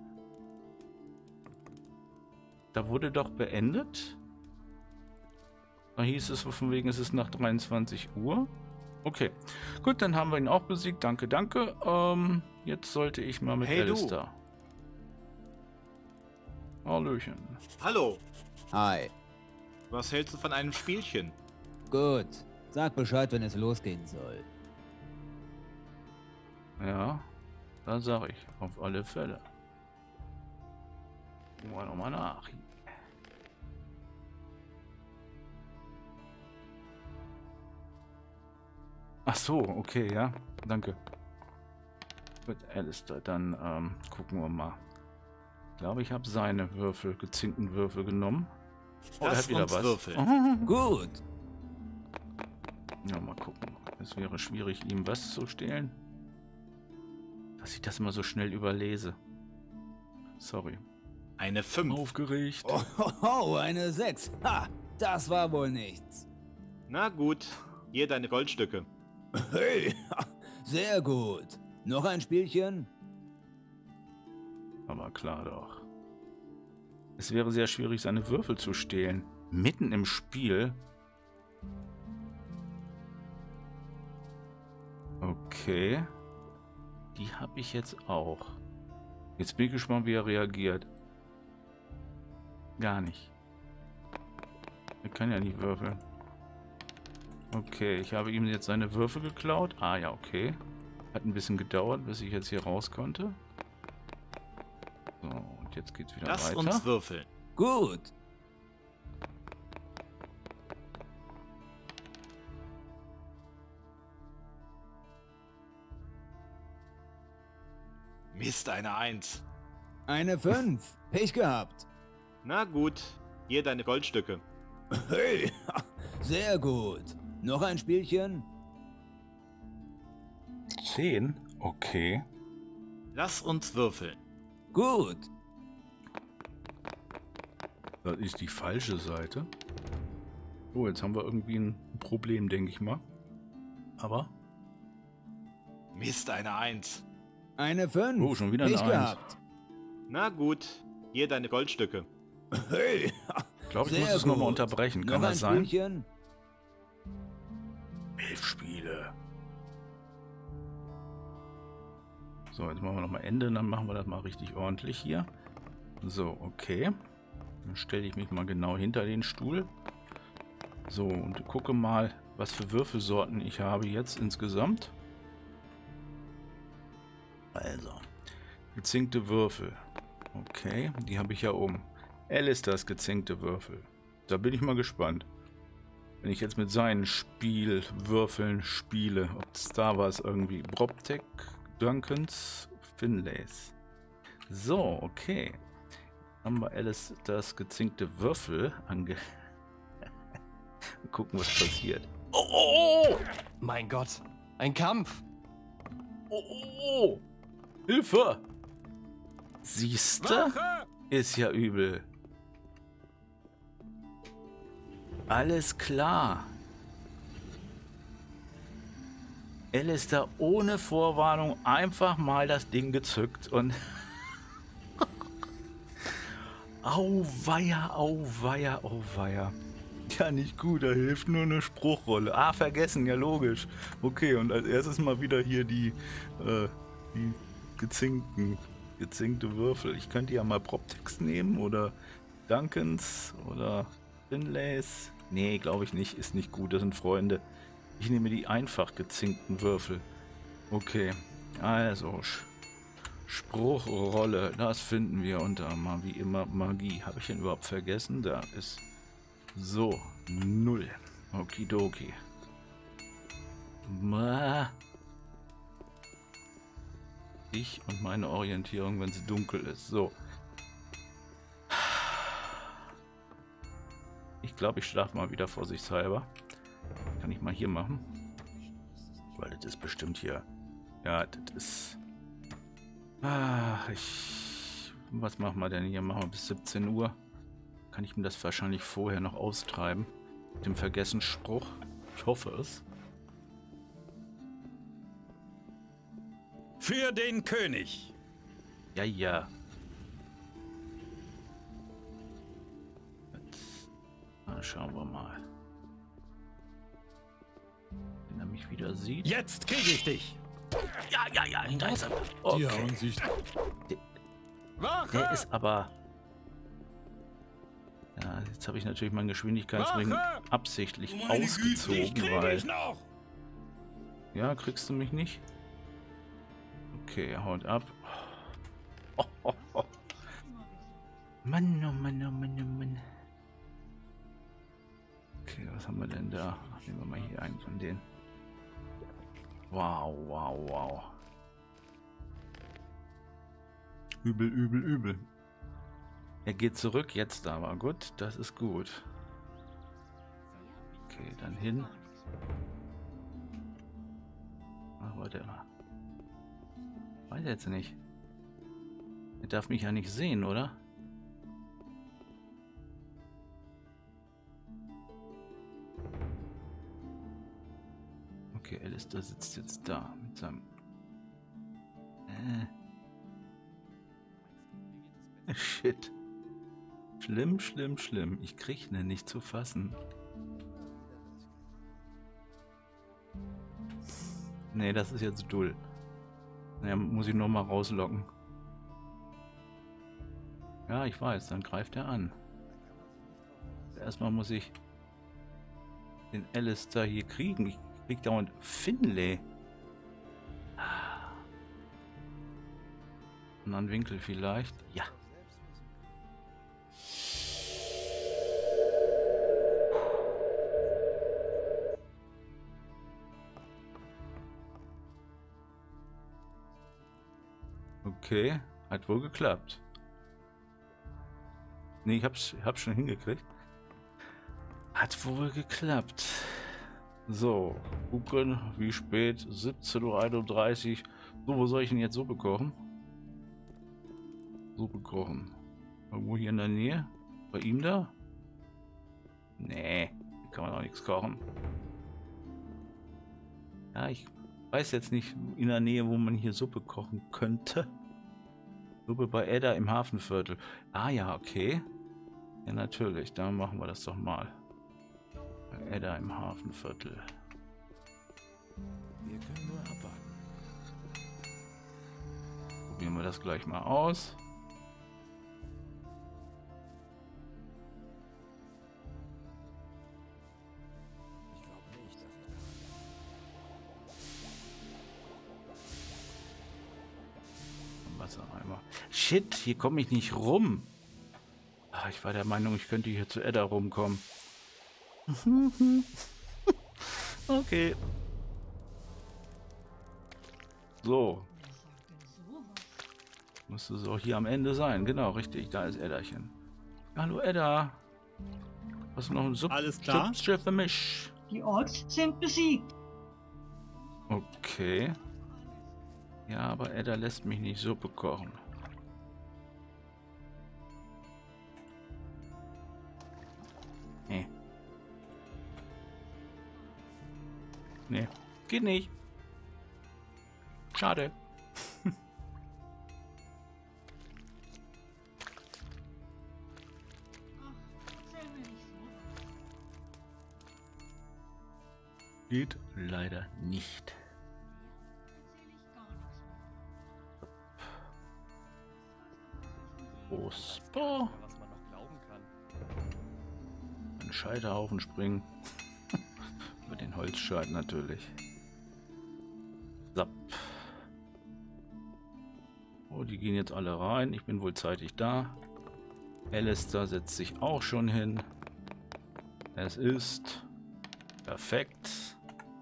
Da wurde doch beendet. Da hieß es von wegen, es ist nach dreiundzwanzig Uhr. Okay, gut, dann haben wir ihn auch besiegt. Danke, danke. Ähm, jetzt sollte ich mal mit Hey, Alistair. Hallöchen. Hallo! Hi. Was hältst du von einem Spielchen? Gut. Sag Bescheid, wenn es losgehen soll. Ja, da sag ich. Auf alle Fälle. Gucken wir nochmal nach. Ach so, okay, ja. Danke. Gut, Alistair, dann ähm, gucken wir mal. Ich glaube, ich habe seine Würfel, gezinkten Würfel genommen. Oh, er Lass hat wieder uns was. würfeln. Gut. Ja, mal gucken. Es wäre schwierig, ihm was zu stehlen. Dass ich das immer so schnell überlese. Sorry. Eine fünf. Aufgeregt. Oh, oh, oh, eine sechs. Ha, das war wohl nichts. Na gut, hier deine Goldstücke. Hey, sehr gut. Noch ein Spielchen? Aber klar doch. Es wäre sehr schwierig, seine Würfel zu stehlen. Mitten im Spiel. Okay. Die habe ich jetzt auch. Jetzt bin ich gespannt, wie er reagiert. Gar nicht. Er kann ja nicht würfeln. Okay, ich habe ihm jetzt seine Würfel geklaut. Ah ja, okay. Hat ein bisschen gedauert, bis ich jetzt hier raus konnte. So, und jetzt geht's wieder Lass weiter. uns würfeln. Gut. Mist, eine Eins. Eine fünf. Pech gehabt. Na gut, hier deine Goldstücke. Hey, sehr gut. Noch ein Spielchen? Zehn? Okay. Lass uns würfeln. Gut. Das ist die falsche Seite. Oh, jetzt haben wir irgendwie ein Problem, denke ich mal. Aber? Mist, eine Eins. Eine fünf. Oh, schon wieder eine Pech Eins. gehabt. Na gut, hier deine Goldstücke. Hey, Ich glaube, ich sehr muss es nochmal gut. unterbrechen. Kann Noch ein das sein? Spielchen? Elf Spiele. So, jetzt machen wir nochmal Ende, dann machen wir das mal richtig ordentlich hier. So, okay. Dann stelle ich mich mal genau hinter den Stuhl. So, und gucke mal, was für Würfelsorten ich habe jetzt insgesamt. Also, gezinkte Würfel. Okay, die habe ich ja oben. Alistairs gezinkte Würfel. Da bin ich mal gespannt. Wenn ich jetzt mit seinen Spielwürfeln spiele, ob es da was irgendwie. Broptek, Duncans, Finlays. So, okay. Haben wir Alistairs gezinkte Würfel ange... Mal gucken, was passiert. Oh, oh, oh! Mein Gott, ein Kampf. Oh, oh, oh! Hilfe! Siehste? Ist ja übel. Alles klar. Alistair ohne Vorwarnung einfach mal das Ding gezückt und Auweia, auweia, auweia. Ja, nicht gut, da hilft nur eine Spruchrolle. Ah, vergessen, ja logisch. Okay, und als erstes mal wieder hier die, äh, die gezinkten, gezinkte Würfel. Ich könnte ja mal Proptext nehmen oder Duncans oder Finlays. Nee, glaube ich nicht, ist nicht gut, das sind Freunde. Ich nehme die einfach gezinkten Würfel. Okay, also Spruchrolle, das finden wir unter mal wie immer Magie. Habe ich ihn überhaupt vergessen? Da ist so null. Okidoki. Ma. Ich und meine Orientierung, wenn es dunkel ist. So. Ich glaube, ich schlafe mal wieder vorsichtshalber. Kann ich mal hier machen. Weil das ist bestimmt hier. Ja, das ist. Ah, ich. Was machen wir denn hier? Machen wir bis siebzehn Uhr. Kann ich mir das wahrscheinlich vorher noch austreiben. Mit dem Vergessensspruch. Ich hoffe es. Für den König. Ja, ja. Na, schauen wir mal. Wenn er mich wieder sieht. Jetzt kriege ich dich. Ja, ja, ja, da ist er. Okay. Ja, und sich. Der, der ist aber. Ja, jetzt habe ich natürlich meinen Geschwindigkeitsring absichtlich oh ausgezogen, Güte, weil. Ja, kriegst du mich nicht? Okay, er haut ab. Oh, oh, oh. Mann, oh Mann, oh Mann, oh Mann. Okay, was haben wir denn da? Nehmen wir mal hier einen von denen. Wow, wow, wow. Übel, übel, übel. Er geht zurück jetzt aber. Gut, das ist gut. Okay, dann hin. Ach, warte mal. Weiß jetzt nicht. Er darf mich ja nicht sehen, oder? Okay, Alistair sitzt jetzt da mit seinem... Äh. Shit. Schlimm, schlimm, schlimm. Ich krieg ne nicht zu fassen. Nee, das ist jetzt dull. Naja, muss ich noch mal rauslocken. Ja, ich weiß, dann greift er an. Erstmal muss ich den Alistair hier kriegen. Ich krieg dauernd Finlay. Und einen Winkel vielleicht. Ja. Okay, hat wohl geklappt. Nee, ich hab's, hab's schon hingekriegt. Hat wohl geklappt. So, gucken, wie spät? siebzehn Uhr einunddreißig. So, wo soll ich ihn jetzt Suppe kochen? Suppe kochen. Irgendwo hier in der Nähe? Bei ihm da? Nee, hier kann man auch nichts kochen. Ja, ich weiß jetzt nicht in der Nähe, wo man hier Suppe kochen könnte. Suppe bei Edda im Hafenviertel. Ah ja, okay. Ja, natürlich. Dann machen wir das doch mal. Bei Edda im Hafenviertel. Wir können nur abwarten. Probieren wir das gleich mal aus. Ich glaube nicht, dass ich da... Wassereimer. Shit, hier komme ich nicht rum. Ah, ich war der Meinung, ich könnte hier zu Edda rumkommen. Okay. So. Müsste es auch hier am Ende sein. Genau, richtig. Da ist Eddachen. Hallo Edda. Hast du noch ein Sub Alles klar? Subschiff für mich? Die Orks sind besiegt. Okay. Ja, aber Edda lässt mich nicht Suppe kochen. Nee. Nee, geht nicht. Schade. Geht leider nicht. Prosper. Was man noch glauben kann. Ein Scheiterhaufen springen. Über den Holzscheit natürlich. Zapp. Oh, die gehen jetzt alle rein. Ich bin wohl zeitig da. Alistair setzt sich auch schon hin. Es ist perfekt.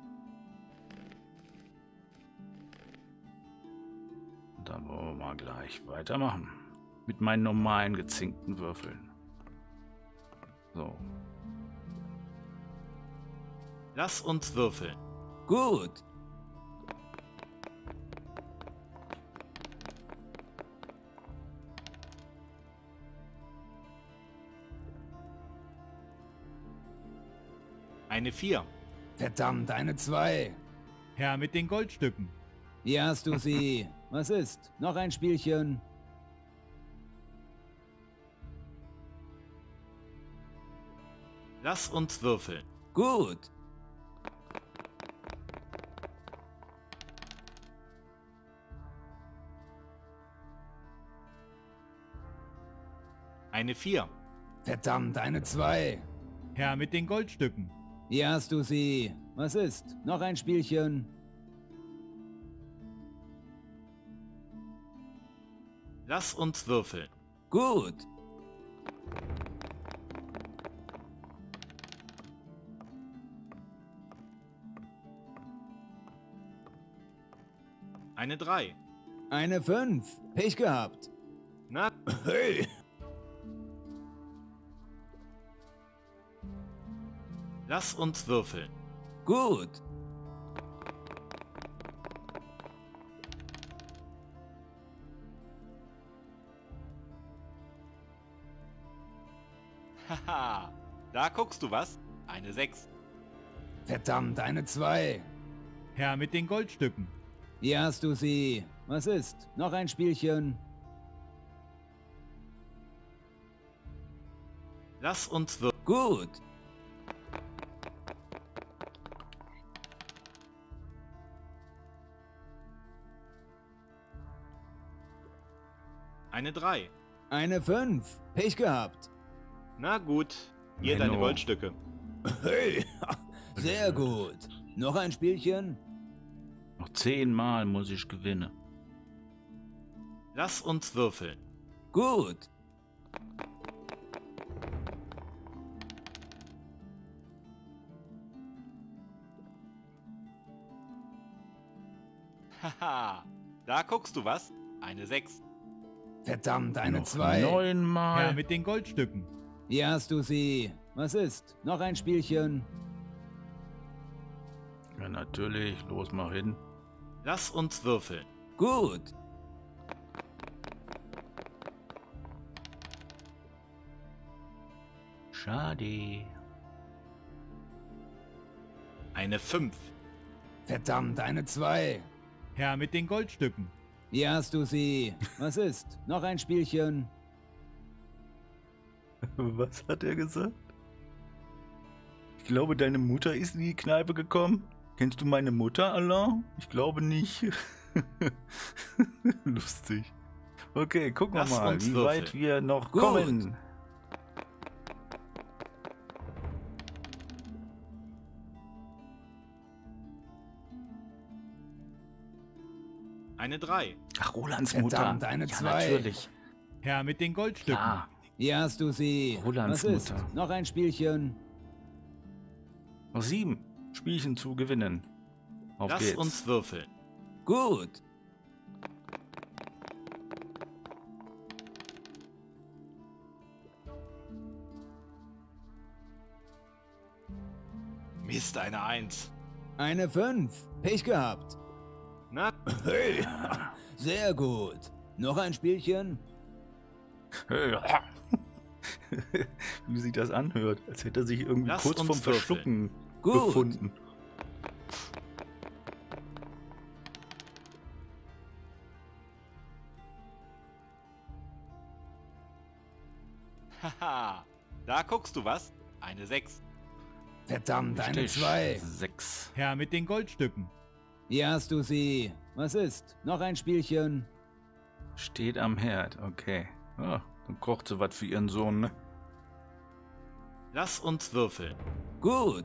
Und dann wollen wir mal gleich weitermachen. Mit meinen normalen gezinkten Würfeln. So. Lass uns würfeln. Gut. Eine vier. Verdammt, eine zwei. Herr mit den Goldstücken. Hier hast du sie. Was ist? Noch ein Spielchen? Lass uns würfeln. Gut. Eine vier. Verdammt, eine zwei. Herr mit den Goldstücken. Hier hast du sie. Was ist? Noch ein Spielchen? Lass uns würfeln. Gut. Eine drei. Eine fünf. Pech gehabt. Na, Hey. lass uns würfeln. Gut. Haha, da guckst du was. Eine sechs. Verdammt, eine zwei. Herr mit den Goldstücken. Hier hast du sie. Was ist? Noch ein Spielchen? Lass uns würfeln. Gut. Eine drei. Eine fünf. Pech gehabt. Na gut, hier Menno. deine Goldstücke. Hey. Sehr gut. Noch ein Spielchen? Noch zehnmal muss ich gewinnen. Lass uns würfeln. Gut. Haha, da guckst du was. Eine sechs. Verdammt, eine Noch zwei. Herr neunmal. mit den Goldstücken. Hier hast du sie. Was ist? Noch ein Spielchen? Ja, natürlich. Los, mal hin. Lass uns würfeln. Gut. Schade. Eine fünf. Verdammt, eine zwei. Herr mit den Goldstücken. Hier hast du sie. Was ist? Noch ein Spielchen? Was hat er gesagt? Ich glaube, deine Mutter ist in die Kneipe gekommen. Kennst du meine Mutter, Alain? Ich glaube nicht. Lustig. Okay, gucken wir Lass mal, uns wie würfeln. weit wir noch Gut. kommen. Eine drei. Ach, Rolands Verdammt, Mutter. eine ja, zwei. natürlich. Herr mit den Goldstücken. Klar. Hier hast du sie. Rolands Was ist? Mutter. Noch ein Spielchen? Noch sieben Spielchen zu gewinnen. Auf Lass geht's. uns würfeln. Gut. Mist, eine Eins. Eine fünf. Pech gehabt. Na, Hey. Sehr gut. Noch ein Spielchen? Wie sich das anhört, als hätte er sich irgendwie Lass kurz uns vorm würfeln. Verschlucken Gut. befunden. haha, da guckst du was. Eine sechs. Verdammt, eine Stich. zwei. Sechs. Herr mit den Goldstücken. Hier hast du sie. Was ist? Noch ein Spielchen? Steht am Herd, okay. Ja, dann kocht sie was für ihren Sohn, ne? Lass uns würfeln. Gut.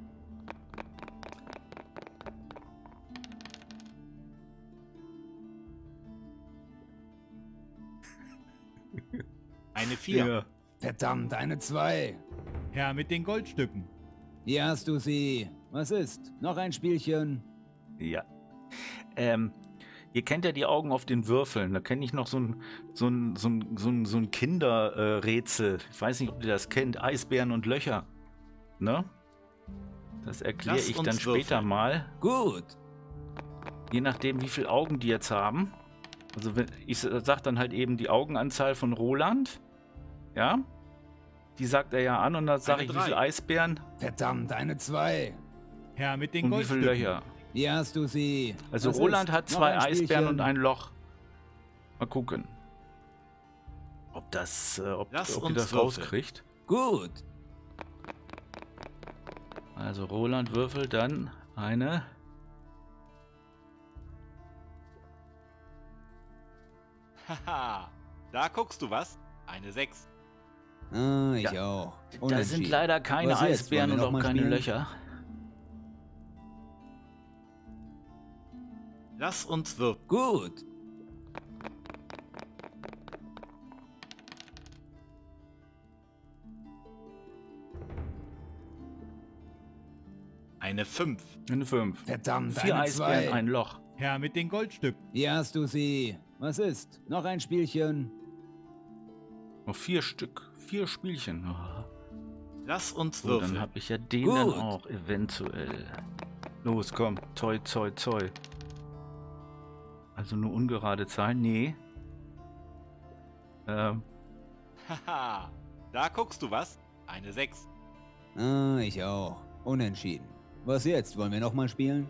Eine vier. Ja. Verdammt, eine zwei. Herr mit den Goldstücken. Hier hast du sie. Was ist? Noch ein Spielchen? Ja. Ähm, ihr kennt ja die Augen auf den Würfeln. Da kenne ich noch so ein, so ein, so ein, so ein, so ein Kinderrätsel. Ich weiß nicht, ob ihr das kennt. Eisbären und Löcher. Ne? Das erkläre Lass ich uns dann später würfeln. mal. Gut. Je nachdem, wie viele Augen die jetzt haben. Also wenn, ich sage dann halt eben die Augenanzahl von Roland. Ja? Die sagt er ja an und dann sage Eine ich, wie drei. viele Eisbären Verdammt, eine zwei. Herr mit den und wie viele Goldstücken. Löcher. Hier hast du sie. Also Was Roland ist? hat Noch zwei ein Eisbären Spielchen? und ein Loch. Mal gucken. Ob das, äh, ob, Lass ob ihr uns das würfeln. rauskriegt. Gut. Also Roland würfelt dann eine. Haha, da guckst du was. Eine sechs. Ah, ich Ja. auch. Da sind Unentschieden. leider keine Was jetzt? Eisbären Wollen und wir auch noch mal keine spielen? Löcher. Lass uns würfeln. Gut. Eine fünf. Eine fünf. Verdammt, Vier eine Eisbären, zwei. ein Loch. Herr mit den Goldstücken. Hier hast du sie. Was ist? Noch ein Spielchen? Noch vier Stück. Vier Spielchen. Oh. Lass uns So, dann würfeln. habe ich ja den Gut. dann auch eventuell. Los, komm. Toi, toi, toi. Also nur ungerade Zahlen? Nee. Ähm, Haha, da guckst du was. Eine sechs. Ah, ich auch. Unentschieden. Was jetzt? Wollen wir noch mal spielen?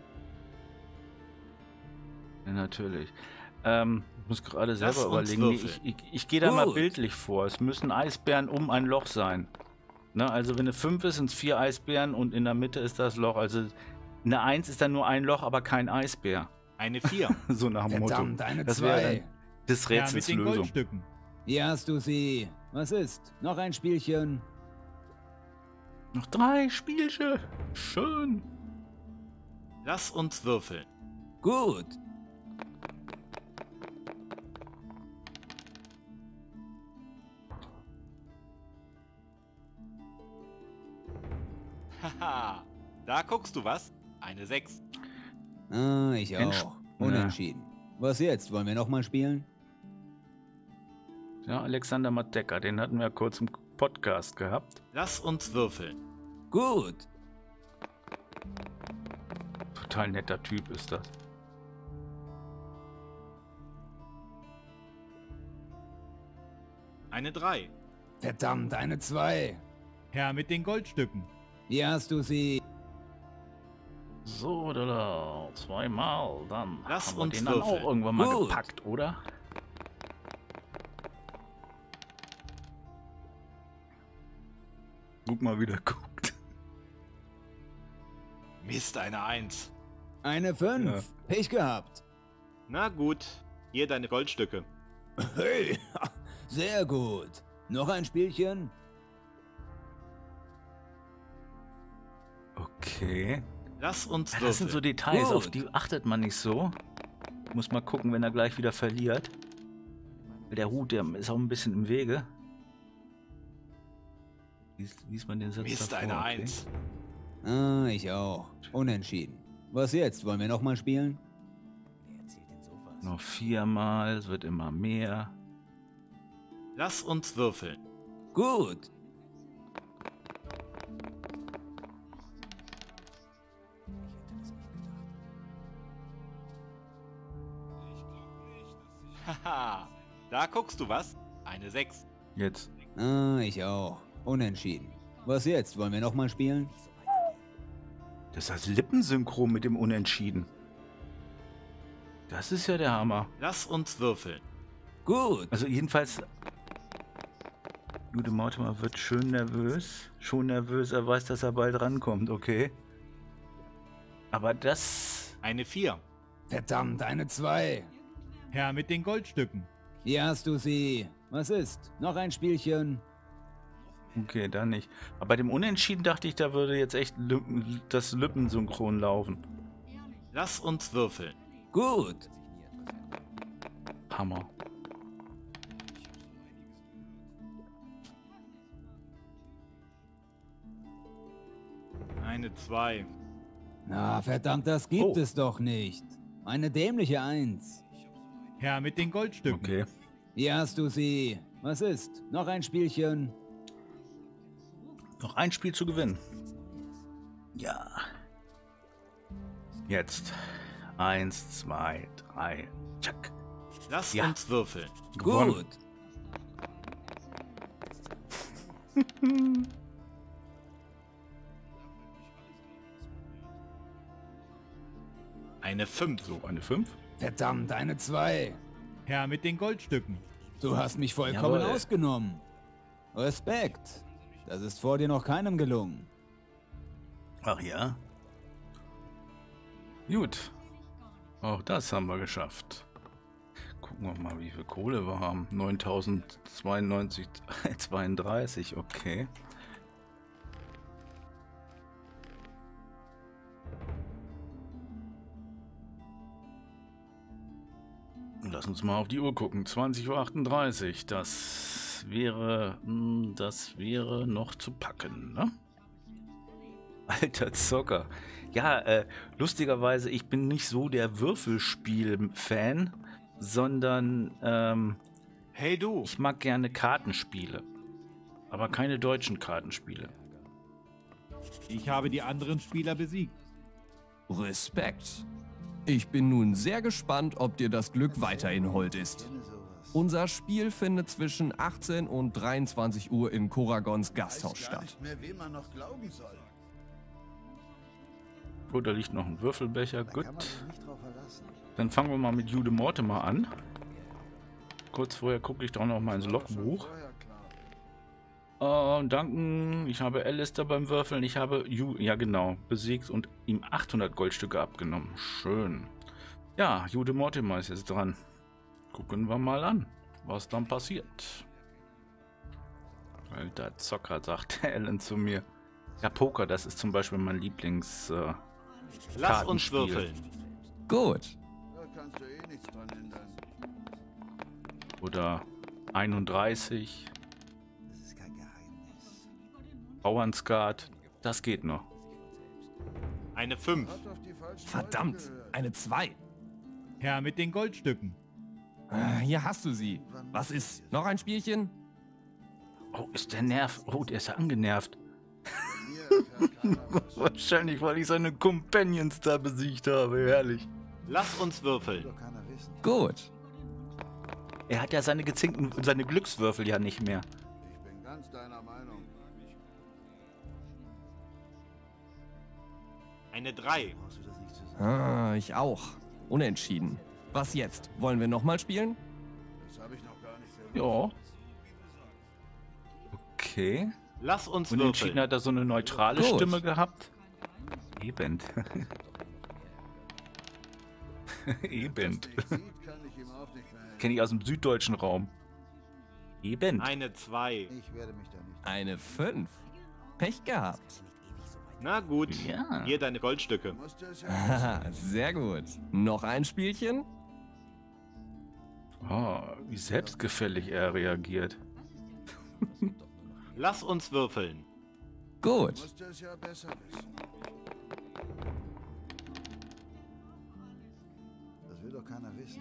ja, natürlich. Ähm, ich muss gerade selber Lass uns überlegen. Nee, würfeln. ich ich, ich gehe da mal Gut. bildlich vor. Es müssen Eisbären um ein Loch sein. Ne? Also wenn eine fünf ist, sind es vier Eisbären und in der Mitte ist das Loch. Also eine eins ist dann nur ein Loch, aber kein Eisbär. Eine vier. So nach dem Motto. Verdammt, eine Das wäre zwei. dann des Herr Rätsels mit den Lösung. Goldstücken. Hier hast du sie. Was ist? Noch ein Spielchen? Noch drei Spielchen. Schön. Lass uns würfeln. Gut. Haha, da guckst du was. Eine sechs. Ah, ich Mensch. auch. Unentschieden. Was jetzt? Wollen wir noch mal spielen? Ja, Alexander Mateka, den hatten wir ja kurz im Podcast gehabt. Lass uns würfeln. Gut. Total netter Typ ist das. Eine drei. Verdammt, eine zwei. Herr mit den Goldstücken. Hier hast du sie. So, da, da, zweimal, dann Lass haben wir uns den dann auch würfeln. irgendwann mal Gut. gepackt, oder? Guck mal, wie der guckt. Mist, eine Eins. Eine fünf. Ja. Pech gehabt. Na gut, hier deine Goldstücke. Hey, sehr gut. Noch ein Spielchen? Okay. Lass uns Ja, würfeln. das sind so Details, Gut. auf die achtet man nicht so. Muss mal gucken, wenn er gleich wieder verliert. Der Hut, der ist auch ein bisschen im Wege. Lies, lies man den Satz Mist, davor, eine okay. Eins. Ah, ich auch. Unentschieden. Was jetzt? Wollen wir noch mal spielen? Noch viermal, es wird immer mehr. Lass uns würfeln. Gut. Haha, da guckst du was. Eine sechs. Jetzt. Ah, ich auch. Unentschieden. Was jetzt? Wollen wir noch mal spielen? Das ist das Lippensynchron mit dem Unentschieden. Das ist ja der Hammer. Lass uns würfeln. Gut. Also jedenfalls Jude Mortimer wird schön nervös. Schon nervös, er weiß, dass er bald rankommt, okay. Aber das... Eine vier. Verdammt, eine zwei. Herr mit den Goldstücken. Hier hast du sie. Was ist? Noch ein Spielchen? Okay, dann nicht. Aber bei dem Unentschieden dachte ich, da würde jetzt echt Lippen, das Lippensynchron laufen. Lass uns würfeln. Gut. Hammer. Eine zwei. Na, verdammt, das gibt Oh. es doch nicht. Eine dämliche Eins. Herr mit den Goldstücken. Okay. Hier hast du sie. Was ist? Noch ein Spielchen? Noch ein Spiel zu gewinnen. Ja. Jetzt. Eins, zwei, drei. Tschack. Lass Ja. uns würfeln. Gewonnen. Gut. Eine fünf. So, eine fünf. Verdammt, eine zwei. Herr mit den Goldstücken. Du hast mich vollkommen Jawohl. ausgenommen. Respekt. Das ist vor dir noch keinem gelungen. Ach ja. Gut. Auch das haben wir geschafft. Gucken wir mal, wie viel Kohle wir haben. neuntausendzweiundneunzig, zweiunddreißig, okay. Lass uns mal auf die Uhr gucken. zwanzig Uhr achtunddreißig. Das wäre, hm, das wäre noch zu packen, ne? Alter Zocker. Ja, äh, lustigerweise, ich bin nicht so der Würfelspiel-Fan, sondern ähm, Hey du. ich mag gerne Kartenspiele. Aber keine deutschen Kartenspiele. Ich habe die anderen Spieler besiegt. Respekt. Ich bin nun sehr gespannt, ob dir das Glück weiterhin hold ist. Unser Spiel findet zwischen achtzehn und dreiundzwanzig Uhr in Koragons Gasthaus Weiß gar statt. nicht mehr, wem man noch glauben soll. Oh, da liegt noch ein Würfelbecher. Da Gut. kann man sich nicht drauf verlassen. Dann fangen wir mal mit Jude Mortimer an. Kurz vorher gucke ich doch noch mal ins War doch schon Logbuch. vorher klar. Äh, danken. Ich habe Alistair beim Würfeln. Ich habe Ju, ja genau, besiegt und ihm achthundert Goldstücke abgenommen. Schön. Ja, Jude Mortimer ist jetzt dran. Gucken wir mal an, was dann passiert. Alter Zocker, sagt Alan zu mir. Ja, Poker, das ist zum Beispiel mein Lieblings... Äh, Lass uns Kartenspiel. würfeln. Gut. Da kannst du eh nichts dran ändern. oder einunddreißig. Das ist kein Geheimnis. Bauernskat. Das geht noch. Eine fünf. Hat auf die falschen Verdammt, Leute gehört. eine zwei. Herr mit den Goldstücken. Ah, hier hast du sie. Was ist? Noch ein Spielchen? Oh, ist der Nerv. Oh, der ist ja angenervt. Von mir erfährt keiner was. Wahrscheinlich, weil ich seine Companions da besiegt habe. Herrlich. Lass uns würfeln. Will doch keiner wissen. Gut. Er hat ja seine gezinkten, seine Glückswürfel ja nicht mehr. Ich bin ganz deiner Meinung. Eine drei. Brauchst du das nicht zu sagen? Ah, ich auch. Unentschieden. Was jetzt? Wollen wir nochmal spielen? Das habe ich noch gar nicht gewusst. Ja. Okay. Lass uns Unentschieden würfeln. hat er so eine neutrale Gut. Stimme gehabt. Eben. Eben. Nicht sieht, kann ich ihm auch nicht mehr helfen. Kenne ich aus dem süddeutschen Raum. Eben. Eine zwei. Ich werde mich da nicht. Eine fünf. Pech gehabt. Na gut. Ja. Hier deine Goldstücke. Du musst es ja Haha, sehr gut. Noch ein Spielchen? Oh, wie selbstgefällig er reagiert. Lass uns würfeln. Du Gut. musst es ja besser wissen. Das will doch keiner wissen.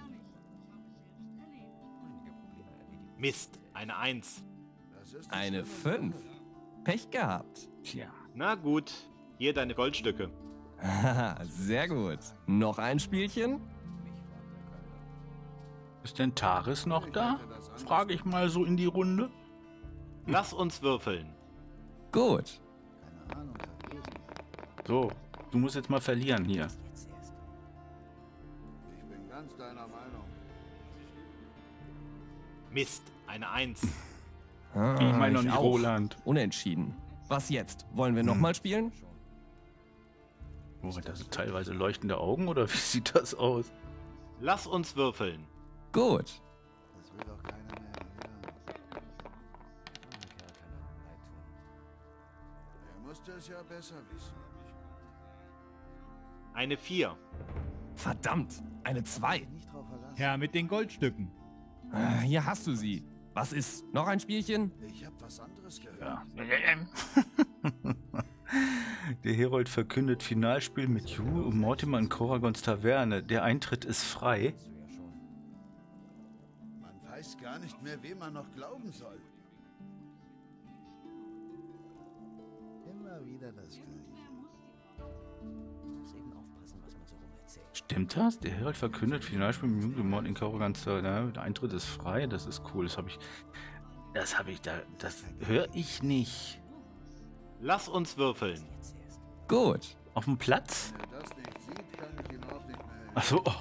Mist. Eine eins. Das ist das Eine Schlimme fünf. Pech gehabt. Tja. Na gut. Hier deine Goldstücke. Haha, sehr gut. Noch ein Spielchen? Ist denn Taris noch da? Frage ich mal so in die Runde. Lass uns würfeln. Gut. Keine Ahnung, verlesen. So, du musst jetzt mal verlieren hier. Ich bin ganz deiner Meinung. Mist. Eine eins. Ah, Ich meine noch ich nicht auch. Roland. Unentschieden. Was jetzt? Wollen wir nochmal spielen? Moment, das sind teilweise leuchtende Augen oder wie sieht das aus? Lass uns würfeln. Gut. Das will doch keiner mehr hören. Er musste es ja besser wissen. Eine vier. Verdammt, eine zwei. Nicht drauf verlassen. Her mit den Goldstücken. Ah, hier hast du sie. Was ist? Noch ein Spielchen? Ich habe was anderes gehört. Ja. Der Herold verkündet Finalspiel mit Ju und Mortimer in Koragons Taverne. Der Eintritt ist frei. Man weiß gar nicht mehr, wem man noch glauben soll. Immer wieder das Gleiche. Muss eben aufpassen, was man so rum erzählt. Stimmt das? Der Herold verkündet Finalspiel mit Ju und Mortimer in Koragons Taverne. Der Eintritt ist frei. Das ist cool. Das habe ich... Das habe ich da... Das höre ich nicht. Lass uns würfeln. Gut. Auf dem Platz? Wer das nicht sieht, kann ich ihm auch nicht mehr helfen. Achso. Oh.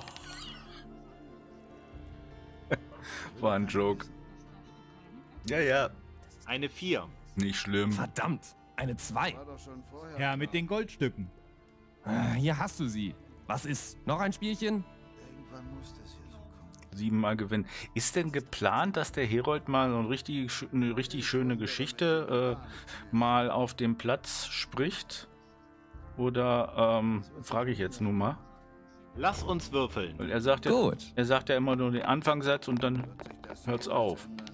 War ein Joke. Ja, ja. Eine vier. Nicht schlimm. Verdammt, eine zwei. War doch schon vorher Her mit den Goldstücken. Ah, hier hast du sie. Was ist? Noch ein Spielchen? Irgendwann muss das hier so kommen. Siebenmal gewinnen. Ist denn geplant, dass der Herold mal so eine richtig, sch- eine richtig schöne Geschichte äh, mal auf dem Platz spricht? Oder ähm, frage ich jetzt nur mal? Lass uns würfeln. Weil er sagt ja, Gut. er sagt ja immer nur den Anfangssatz und dann Wird sich das hört's jetzt auf. ändern?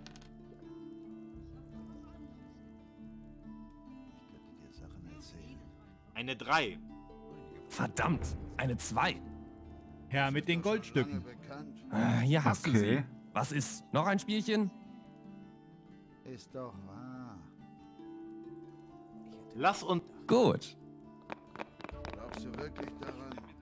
Ich könnte dir Sachen erzählen. Eine drei. Verdammt, eine zwei. Her mit den Goldstücken. Lange bekannt. Ah, hier hast du sie. Okay. Was ist? Noch ein Spielchen? Ist doch wahr. Lass uns... Gut. Glaubst du wirklich daran?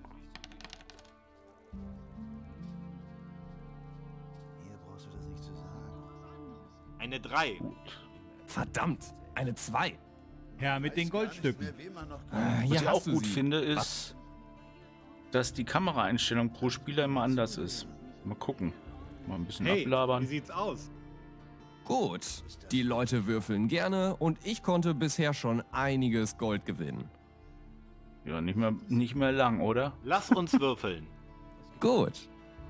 Hier brauchst du das nicht zu sagen. Eine drei. Verdammt, eine zwei. Her mit den Weiß gar nicht Goldstücken. mehr, wem man noch Ah, glauben Was hier ich auch hast du gut sie. finde, ist, dass die Kameraeinstellung pro Spieler immer anders ist. Mal gucken. Mal ein bisschen Hey, wie ablabern. sieht's aus? Gut. Die Leute würfeln gerne und ich konnte bisher schon einiges Gold gewinnen. Ja, nicht mehr, nicht mehr lang, oder? Lass uns würfeln. Gut.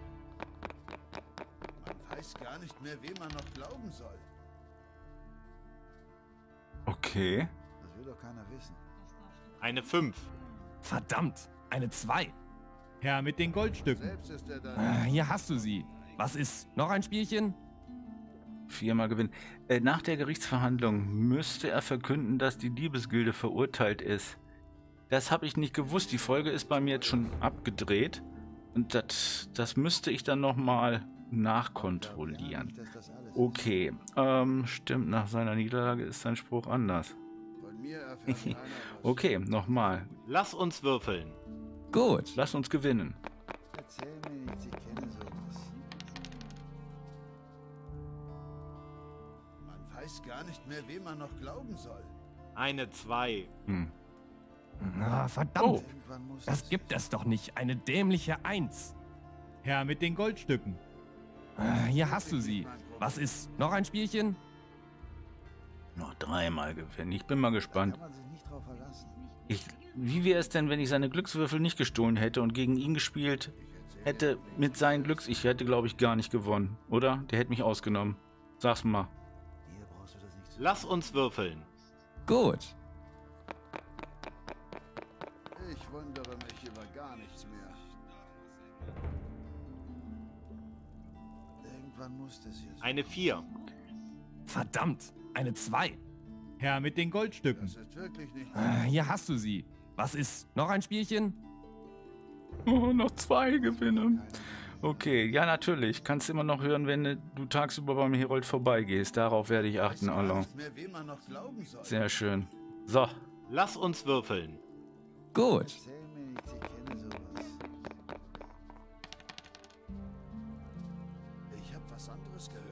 Man weiß gar nicht mehr, wem man noch glauben soll. Okay. Das will doch keiner wissen. Eine fünf. Verdammt, eine zwei. Her mit den Goldstücken. Selbst ist er da. Ah, hier hast du sie. Was ist? Noch ein Spielchen? Viermal gewinnen. Äh, nach der Gerichtsverhandlung müsste er verkünden, dass die Diebesgilde verurteilt ist. Das habe ich nicht gewusst. Die Folge ist bei mir jetzt schon abgedreht. Und das, das müsste ich dann nochmal nachkontrollieren. Nicht, dass das alles Okay, ähm, stimmt, nach seiner Niederlage ist sein Spruch anders. ist. Von mir erfährt keiner was. Okay, nochmal. Lass uns würfeln. Gut. Lass uns gewinnen. Erzähl mir nichts, ich kenne sowas. Man weiß gar nicht mehr, wem man noch glauben soll. Eine zwei. Hm. Na, verdammt. Oh. Irgendwann muss Das gibt es doch nicht. Eine dämliche Eins. Her mit den Goldstücken. Ah, hier hast du sie. Was ist? Noch ein Spielchen? Noch dreimal gewinnen. Ich bin mal gespannt. Kann man sich nicht drauf verlassen. Ich, wie wäre es denn, wenn ich seine Glückswürfel nicht gestohlen hätte und gegen ihn gespielt hätte mit seinen Glücks... Ich hätte, glaube ich, gar nicht gewonnen, oder? Der hätte mich ausgenommen. Sag's mal. Hier brauchst du das nicht zu Lass uns würfeln. Gut. Ich wundere mich über gar nichts mehr. Irgendwann muss das hier so. Eine vier. Verdammt, eine zwei. Her mit den Goldstücken. Das ist wirklich nicht. Ah, hier hast du sie. Was ist? Noch ein Spielchen? Oh, noch zwei gewinnen. Okay, ja natürlich. Kannst immer noch hören, wenn du tagsüber beim Herold vorbeigehst. Darauf werde ich achten, Weiß gar Allah. nicht mehr, wem man noch glauben soll. Sehr schön. So, Lass uns würfeln. Gut. Erzähl mir nichts, ich kenne sowas. Ich habe was anderes gehört.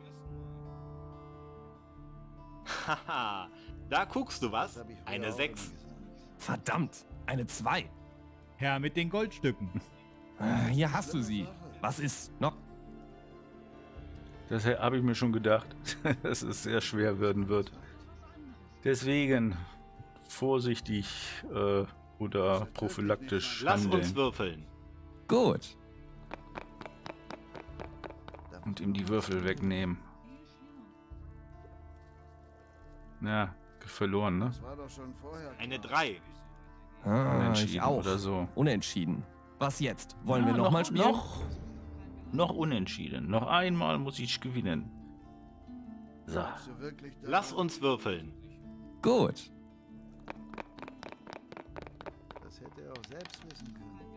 Haha. Da guckst du was. Das hab ich früher Eine auch sechs. immer gesagt. Verdammt, eine zwei. Her mit den Goldstücken. Ah, hier hast du sie. Was ist? Noch? Das habe ich mir schon gedacht, dass es sehr schwer werden wird. Deswegen vorsichtig äh, oder prophylaktisch Lass handeln. uns würfeln. Gut. Und ihm die Würfel wegnehmen. Ja, verloren, ne? Das war doch schon vorher. Eine drei. Ah, ich Unentschieden auch. oder so. Unentschieden. Was jetzt? Wollen Ja, wir nochmal spielen? Noch, noch unentschieden. Noch einmal muss ich gewinnen. So. Glaubst du wirklich daran? Lass uns würfeln. Gut. Das hätte er auch selbst wissen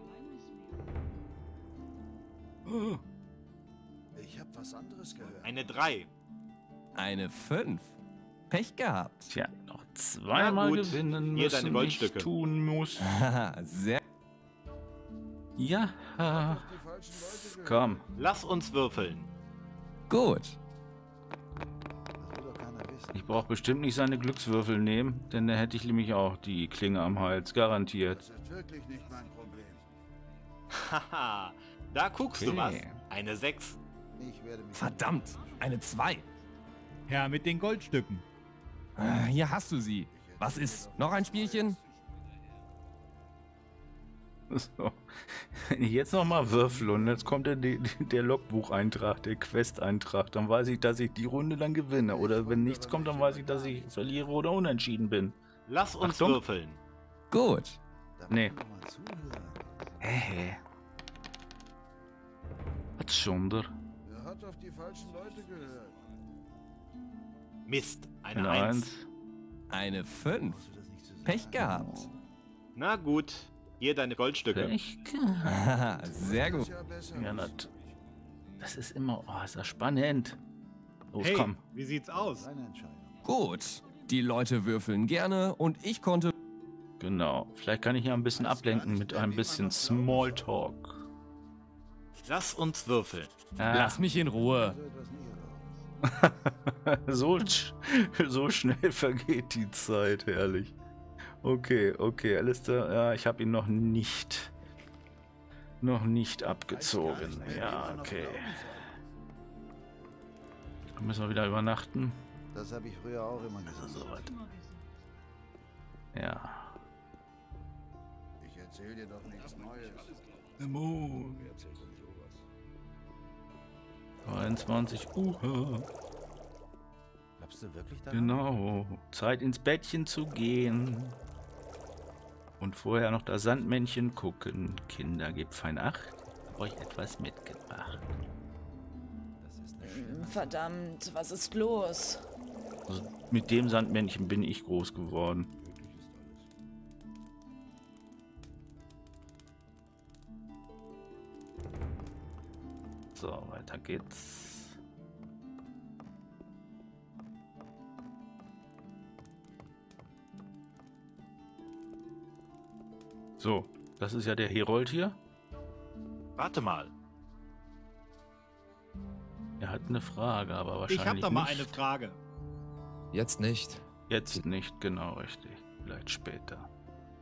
können. Oh, Ich habe was anderes gehört. Eine drei. Eine fünf. Pech gehabt. tja, noch zweimal Na gut, gewinnen hier deine müssen, Goldstücke. ich tun muss. Haha, sehr. Ja, Auf die falschen Leute gehört. komm. Lass uns würfeln. Gut. Das will doch keiner wissen. Ich brauche bestimmt nicht seine Glückswürfel nehmen, denn da hätte ich nämlich auch die Klinge am Hals, garantiert. Das ist wirklich nicht mein Problem. Haha, da guckst du was. Okay. Eine sechs. Ich werde mich Verdammt. Eine zwei. Herr mit den Goldstücken. Ah, Hier hast du sie. Was ist? Noch ein Spielchen? So. Wenn ich jetzt nochmal würfel und jetzt kommt der, der Logbucheintrag, der Quest-Eintrag, dann weiß ich, dass ich die Runde dann gewinne. Oder wenn nichts kommt, dann weiß ich, dass ich verliere oder unentschieden bin. Lass uns Achtung. würfeln. Gut. Da Nee. muss man mal zuhören. Hä? Was schon der? Er hat auf die falschen Leute gehört. Mist, eine Eine eins. Eins. Eine fünf. Brauchst du das nicht zu sagen? Pech gehabt. Na gut, hier deine Goldstücke. Echt? Haha, sehr Das ist gut. ja besser. Ja, das, das ist immer, oh, ist das spannend. Los, Hey, komm. wie sieht's aus? Seine Entscheidung. Gut. Die Leute würfeln gerne und ich konnte... Genau. Vielleicht kann ich ja ein bisschen ablenken mit ein bisschen Smalltalk. Lass uns würfeln. Ah, Lass mich in Ruhe. So etwas nie erlaubt. so, sch- so schnell vergeht die Zeit, herrlich. Okay, okay, Alistair, ja, ich habe ihn noch nicht, noch nicht abgezogen. Ja, okay. Dann müssen wir wieder übernachten. Das habe ich früher auch immer gesagt. So was. Ja. Ich erzähle dir doch nichts Neues. Mo. Wer erzählt denn sowas? dreiundzwanzig Uhr. Glaubst du wirklich daran? Genau. Zeit ins Bettchen zu gehen. Und vorher noch das Sandmännchen gucken. Kinder, gebt fein Acht. Ich hab euch etwas mitgebracht. Das ist eine schlimme Verdammt, was ist los? Also mit dem Sandmännchen bin ich groß geworden. So, weiter geht's. So, das ist ja der Herold hier. Warte mal. Er hat eine Frage, aber wahrscheinlich Ich habe da mal nicht. eine Frage. Jetzt nicht. Jetzt nicht, genau richtig. Vielleicht später.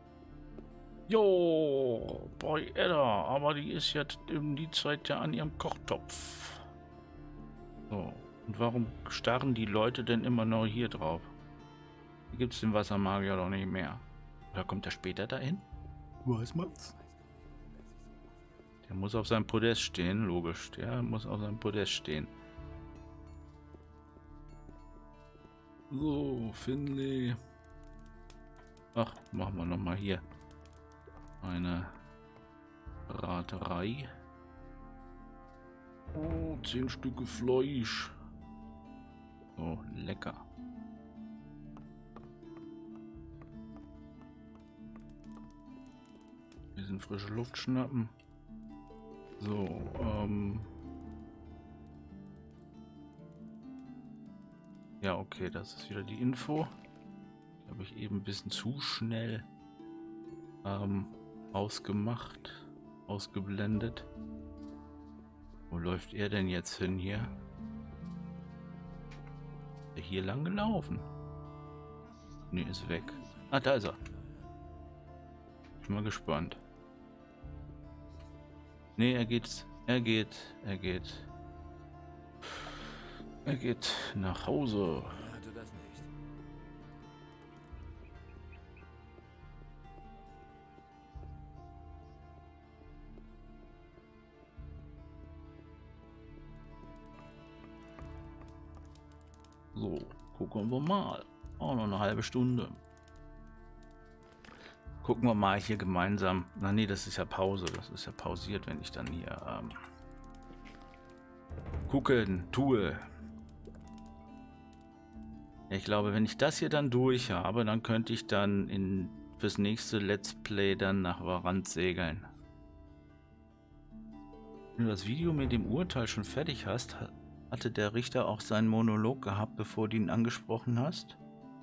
Jo, bei Edda, aber die ist jetzt in die Zeit ja an ihrem Kochtopf. So, und warum starren die Leute denn immer noch hier drauf? Hier gibt es den Wassermagier doch nicht mehr. Oder kommt er später dahin? Weiß man's? Der muss auf seinem Podest stehen, logisch. Der muss auf seinem Podest stehen. So, Finley. Ach, machen wir noch mal hier eine Braterei. Oh, zehn Stücke Fleisch. Oh, lecker. Wir sind frische Luft schnappen. So, ähm. Ja, okay, das ist wieder die Info. Die habe ich eben ein bisschen zu schnell ähm, ausgemacht, ausgeblendet. Wo läuft er denn jetzt hin hier? Ist er hier lang gelaufen? Ne, ist weg. Ah, da ist er. Bin mal gespannt. Ne, er geht, er geht, er geht. Er geht nach Hause. Hatte das nicht. So, gucken wir mal. Auch noch eine halbe Stunde. Gucken wir mal hier gemeinsam. Na nee, das ist ja Pause. Das ist ja pausiert, wenn ich dann hier ähm, gucken tue. Ich glaube, wenn ich das hier dann durch habe, dann könnte ich dann in fürs nächste Let's Play dann nach Varant segeln. Wenn du das Video mit dem Urteil schon fertig hast, hatte der Richter auch seinen Monolog gehabt, bevor du ihn angesprochen hast?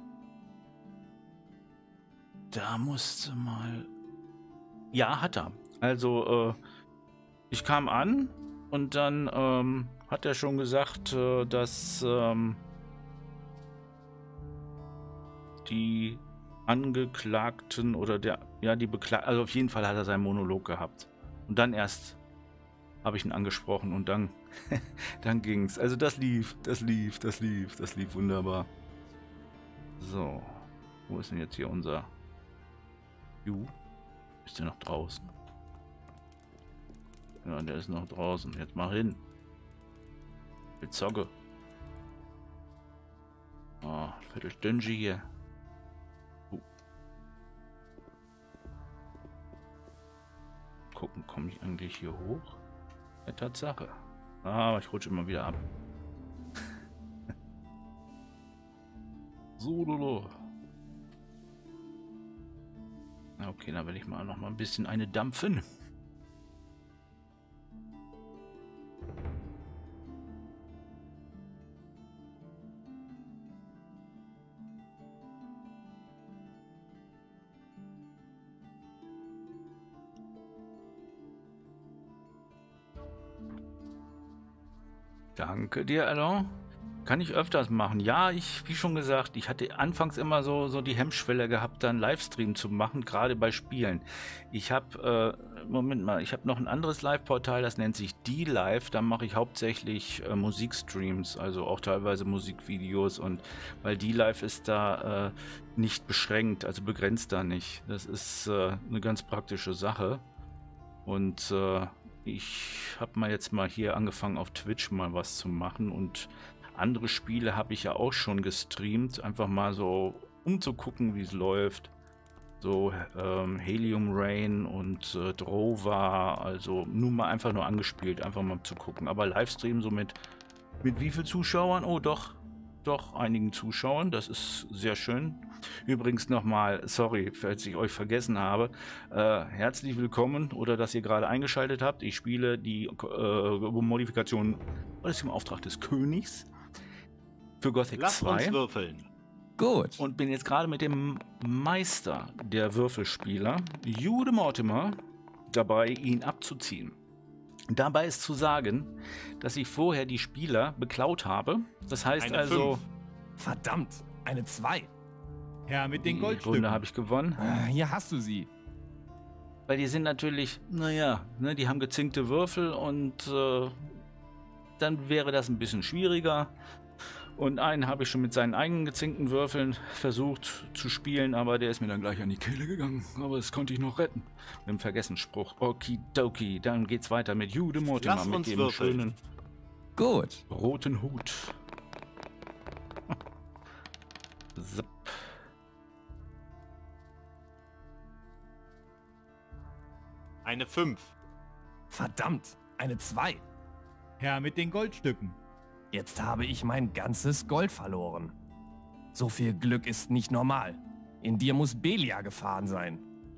Da musste mal... Ja, hat er. Also, äh, ich kam an und dann ähm, hat er schon gesagt, äh, dass ähm, die Angeklagten oder der, ja, die Beklagten, also auf jeden Fall hat er seinen Monolog gehabt. Und dann erst habe ich ihn angesprochen und dann, dann ging's. Also das lief, das lief, das lief, das lief wunderbar. So, wo ist denn jetzt hier unser... Ju, ist der noch draußen? Ja, der ist noch draußen. Jetzt mal hin. Ich zocke. Oh, Viertelstündchen hier. Uh. Gucken, komme ich eigentlich hier hoch? Ja, Tatsache. Ah, aber ich rutsche immer wieder ab. So, lolo. Okay, dann will ich mal noch mal ein bisschen eine dampfen. Danke dir, Alain. Kann ich öfters machen. Ja, ich, wie schon gesagt, ich hatte anfangs immer so, so die Hemmschwelle gehabt, dann Livestream zu machen, gerade bei Spielen. Ich habe, äh, Moment mal, ich habe noch ein anderes Live-Portal, das nennt sich D-Live. Da mache ich hauptsächlich äh, Musikstreams, also auch teilweise Musikvideos. Und weil D-Live ist da äh, nicht beschränkt, also begrenzt da nicht. Das ist äh, eine ganz praktische Sache. Und äh, ich habe mal jetzt mal hier angefangen, auf Twitch mal was zu machen und andere Spiele habe ich ja auch schon gestreamt, einfach mal so, um zu gucken, wie es läuft. So ähm, Helium Rain und äh, Drover, also nur mal einfach nur angespielt, einfach mal zu gucken. Aber Livestream so mit, mit wie viel Zuschauern? Oh doch, doch einigen Zuschauern, das ist sehr schön. Übrigens nochmal, sorry, falls ich euch vergessen habe, äh, herzlich willkommen oder dass ihr gerade eingeschaltet habt. Ich spiele die äh, Modifikation, alles im Auftrag des Königs. Für Gothic Lass zwei. uns würfeln. Gut. Und bin jetzt gerade mit dem Meister der Würfelspieler, Jude Mortimer, dabei, ihn abzuziehen. Dabei ist zu sagen, dass ich vorher die Spieler beklaut habe. Das heißt Eine also... fünf. Verdammt, eine zwei. Ja, mit den Die Goldstücken. Runde habe ich gewonnen. Ah, hier hast du sie. Weil die sind natürlich, naja, ne, die haben gezinkte Würfel und äh, dann wäre das ein bisschen schwieriger. Und einen habe ich schon mit seinen eigenen gezinkten Würfeln versucht zu spielen, aber der ist mir dann gleich an die Kehle gegangen. Aber das konnte ich noch retten. Mit dem Vergessensspruch. Okidoki. Dann geht's weiter mit Jude Mortimer, Lass mit uns dem würfeln. schönen Gut. roten Hut. Zap. Eine fünf. Verdammt, eine zwei. Ja, mit den Goldstücken. Jetzt habe ich mein ganzes Gold verloren. So viel Glück ist nicht normal. In dir muss Belia gefahren sein.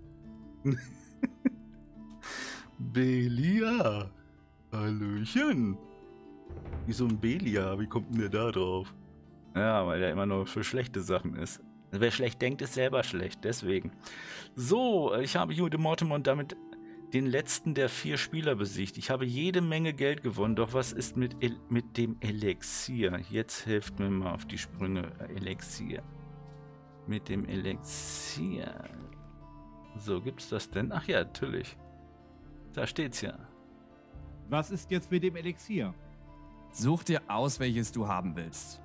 Belia. Hallöchen. Wieso ein Belia? Wie kommt denn der da drauf? Ja, weil der immer nur für schlechte Sachen ist. Wer schlecht denkt, ist selber schlecht. Deswegen. So, ich habe Jude Mortimer und damit den letzten der vier Spieler besiegt. Ich habe jede Menge Geld gewonnen. Doch was ist mit, El mit dem Elixier? Jetzt hilft mir mal auf die Sprünge. Elixier. Mit dem Elixier. So, gibt's das denn? Ach ja, natürlich. Da steht's ja. Was ist jetzt mit dem Elixier? Such dir aus, welches du haben willst.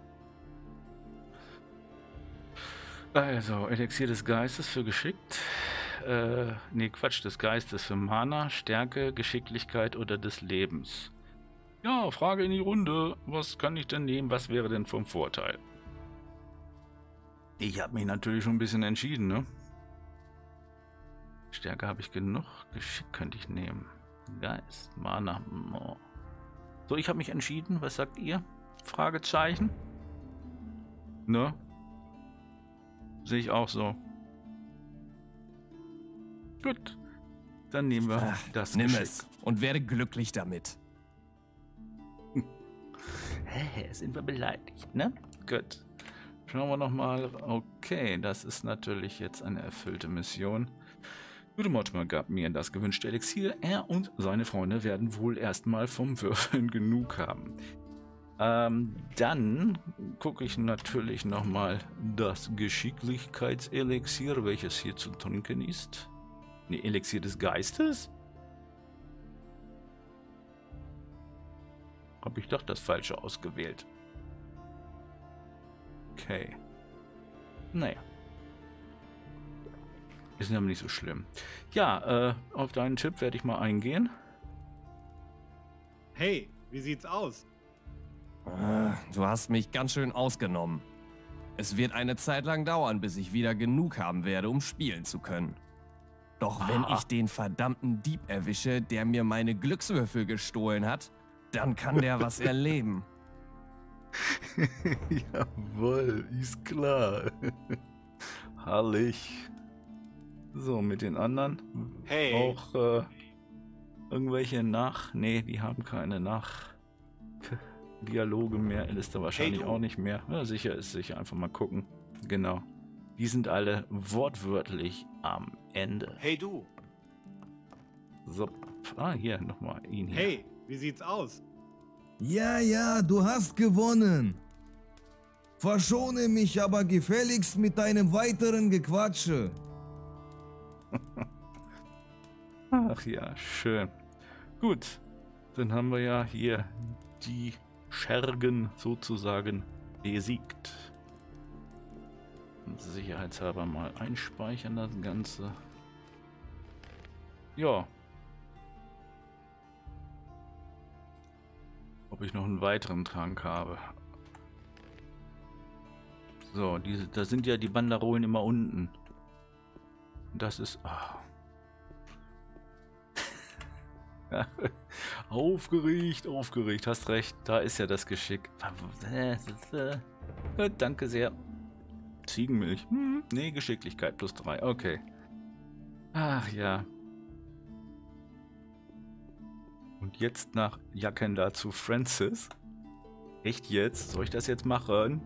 Also, Elixier des Geistes für geschickt. Äh, nee, Quatsch, des Geistes für Mana, Stärke, Geschicklichkeit oder des Lebens. Ja, Frage in die Runde. Was kann ich denn nehmen? Was wäre denn vom Vorteil? Ich habe mich natürlich schon ein bisschen entschieden, ne? Stärke habe ich genug. Geschick könnte ich nehmen. Geist, Mana. Oh. So, ich habe mich entschieden. Was sagt ihr? Fragezeichen? Ne? Sehe ich auch so. Gut. Dann nehmen wir Ach, das nimm Geschick. es und werde glücklich damit. Hä, sind wir beleidigt, ne? Gut. Schauen wir nochmal. Okay, das ist natürlich jetzt eine erfüllte Mission. Gute Mortimer gab mir das gewünschte Elixier. Er und seine Freunde werden wohl erstmal vom Würfeln genug haben. Ähm, dann gucke ich natürlich nochmal das Geschicklichkeitselixier, welches hier zu trinken ist. Ne, Elixier des Geistes? Habe ich doch das Falsche ausgewählt. Okay. Naja. Ist aber nicht so schlimm. Ja, äh, auf deinen Tipp werde ich mal eingehen. Hey, wie sieht's aus? Ah, du hast mich ganz schön ausgenommen. Es wird eine Zeit lang dauern, bis ich wieder genug haben werde, um spielen zu können. Doch wenn Ah. ich den verdammten Dieb erwische, der mir meine Glückswürfel gestohlen hat, dann kann der was erleben. Jawohl, ist klar. Herrlich. So, mit den anderen. Hey. Auch äh, irgendwelche Nach... Nee, die haben keine Nach-Dialoge mehr. Ist da wahrscheinlich Hey, du. auch nicht mehr. Ja, sicher ist sicher. Einfach mal gucken. Genau. Die sind alle wortwörtlich am Ende. Hey du. So. Ah, hier, nochmal ihn hier. Hey, wie sieht's aus? Ja, ja, du hast gewonnen. Verschone mich aber gefälligst mit deinem weiteren Gequatsche. Ach ja, schön. Gut, dann haben wir ja hier die Schergen sozusagen besiegt. Sicherheitshalber mal einspeichern das Ganze. Ja. Ob ich noch einen weiteren Trank habe. So, diese, da sind ja die Banderolen immer unten. Das ist... ah. Ja, aufgeregt, aufgeregt, hast recht. Da ist ja das Geschick. Gut, danke sehr. Ziegenmilch. Hm, nee, Geschicklichkeit plus drei. Okay. Ach ja. Und jetzt nach Jakenda zu Francis. Echt jetzt? Soll ich das jetzt machen?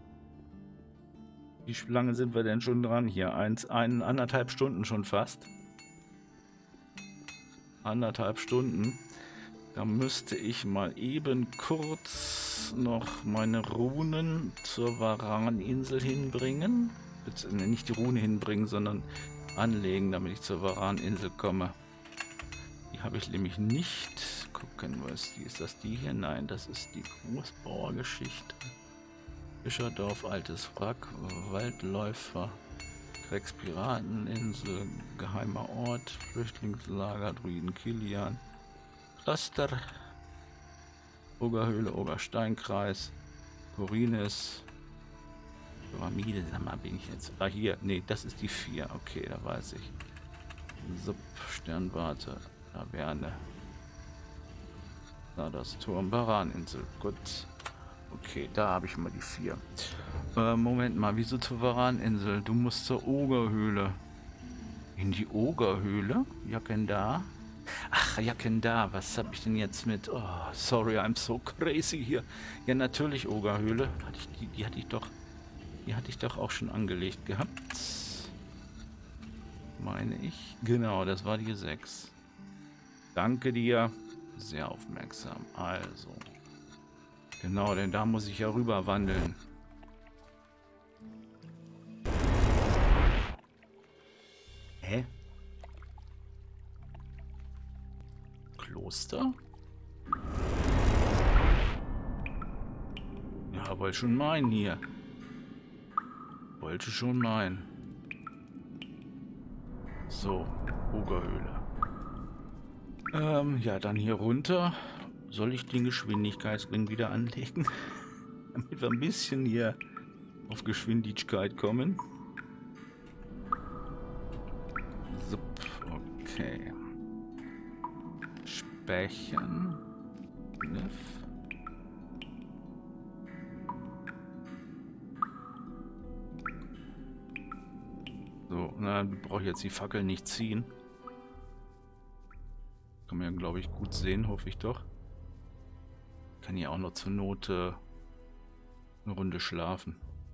Wie lange sind wir denn schon dran hier? Eins, ein, anderthalb Stunden schon fast. Anderthalb Stunden. Da müsste ich mal eben kurz noch meine Runen zur Varaninsel hinbringen. Jetzt, ne, nicht die Rune hinbringen, sondern anlegen, damit ich zur Varaninsel komme. Die habe ich nämlich nicht. Gucken, was die ist. Das die hier? Nein, das ist die Großbauergeschichte. Fischerdorf, altes Wrack, Waldläufer, Krex Pirateninsel, geheimer Ort, Flüchtlingslager, Druiden Kilian, Cluster, Ogerhöhle, Ogersteinkreis, Korinis, Pyramide, sag mal, bin ich jetzt. Ah, hier, nee, das ist die vier, okay, da weiß ich. Sub, Sternwarte, Taverne. Da das Turm, Varaninsel, gut. Okay, da habe ich mal die vier. Äh, Moment mal, wieso zur Varaninsel? Du musst zur Ogerhöhle. In die Ogerhöhle? Jakenda? Ach, Jakenda, was habe ich denn jetzt mit? Oh, sorry, I'm so crazy hier. Ja, natürlich Ogerhöhle. Hatte ich die, die hatte ich doch, die hatte ich doch auch schon angelegt gehabt. Meine ich. Genau, das war die sechs. Danke dir. Sehr aufmerksam. Also. Genau, denn da muss ich ja rüber wandeln. Hä? Kloster? Ja, wollte schon meinen hier. Wollte schon meinen. So, Ogerhöhle. Ähm, ja, dann hier runter. Soll ich den Geschwindigkeitsring wieder anlegen? Damit wir ein bisschen hier auf Geschwindigkeit kommen. So, okay. Speichern. Kniff. So, na, brauche ich jetzt die Fackel nicht ziehen. Kann man ja, glaube ich, gut sehen, hoffe ich doch. Kann hier auch noch zur Not äh, eine Runde schlafen.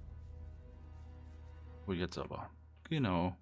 Oh, jetzt aber. Genau.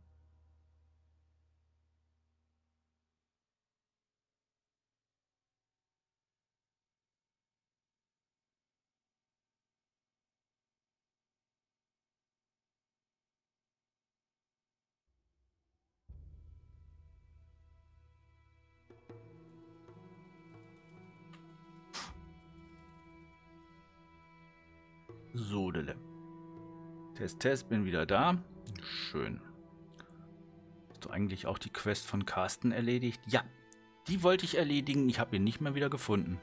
Sodele. Test, Test, bin wieder da. Schön. Hast du eigentlich auch die Quest von Carsten erledigt? Ja, die wollte ich erledigen. Ich habe ihn nicht mehr wieder gefunden.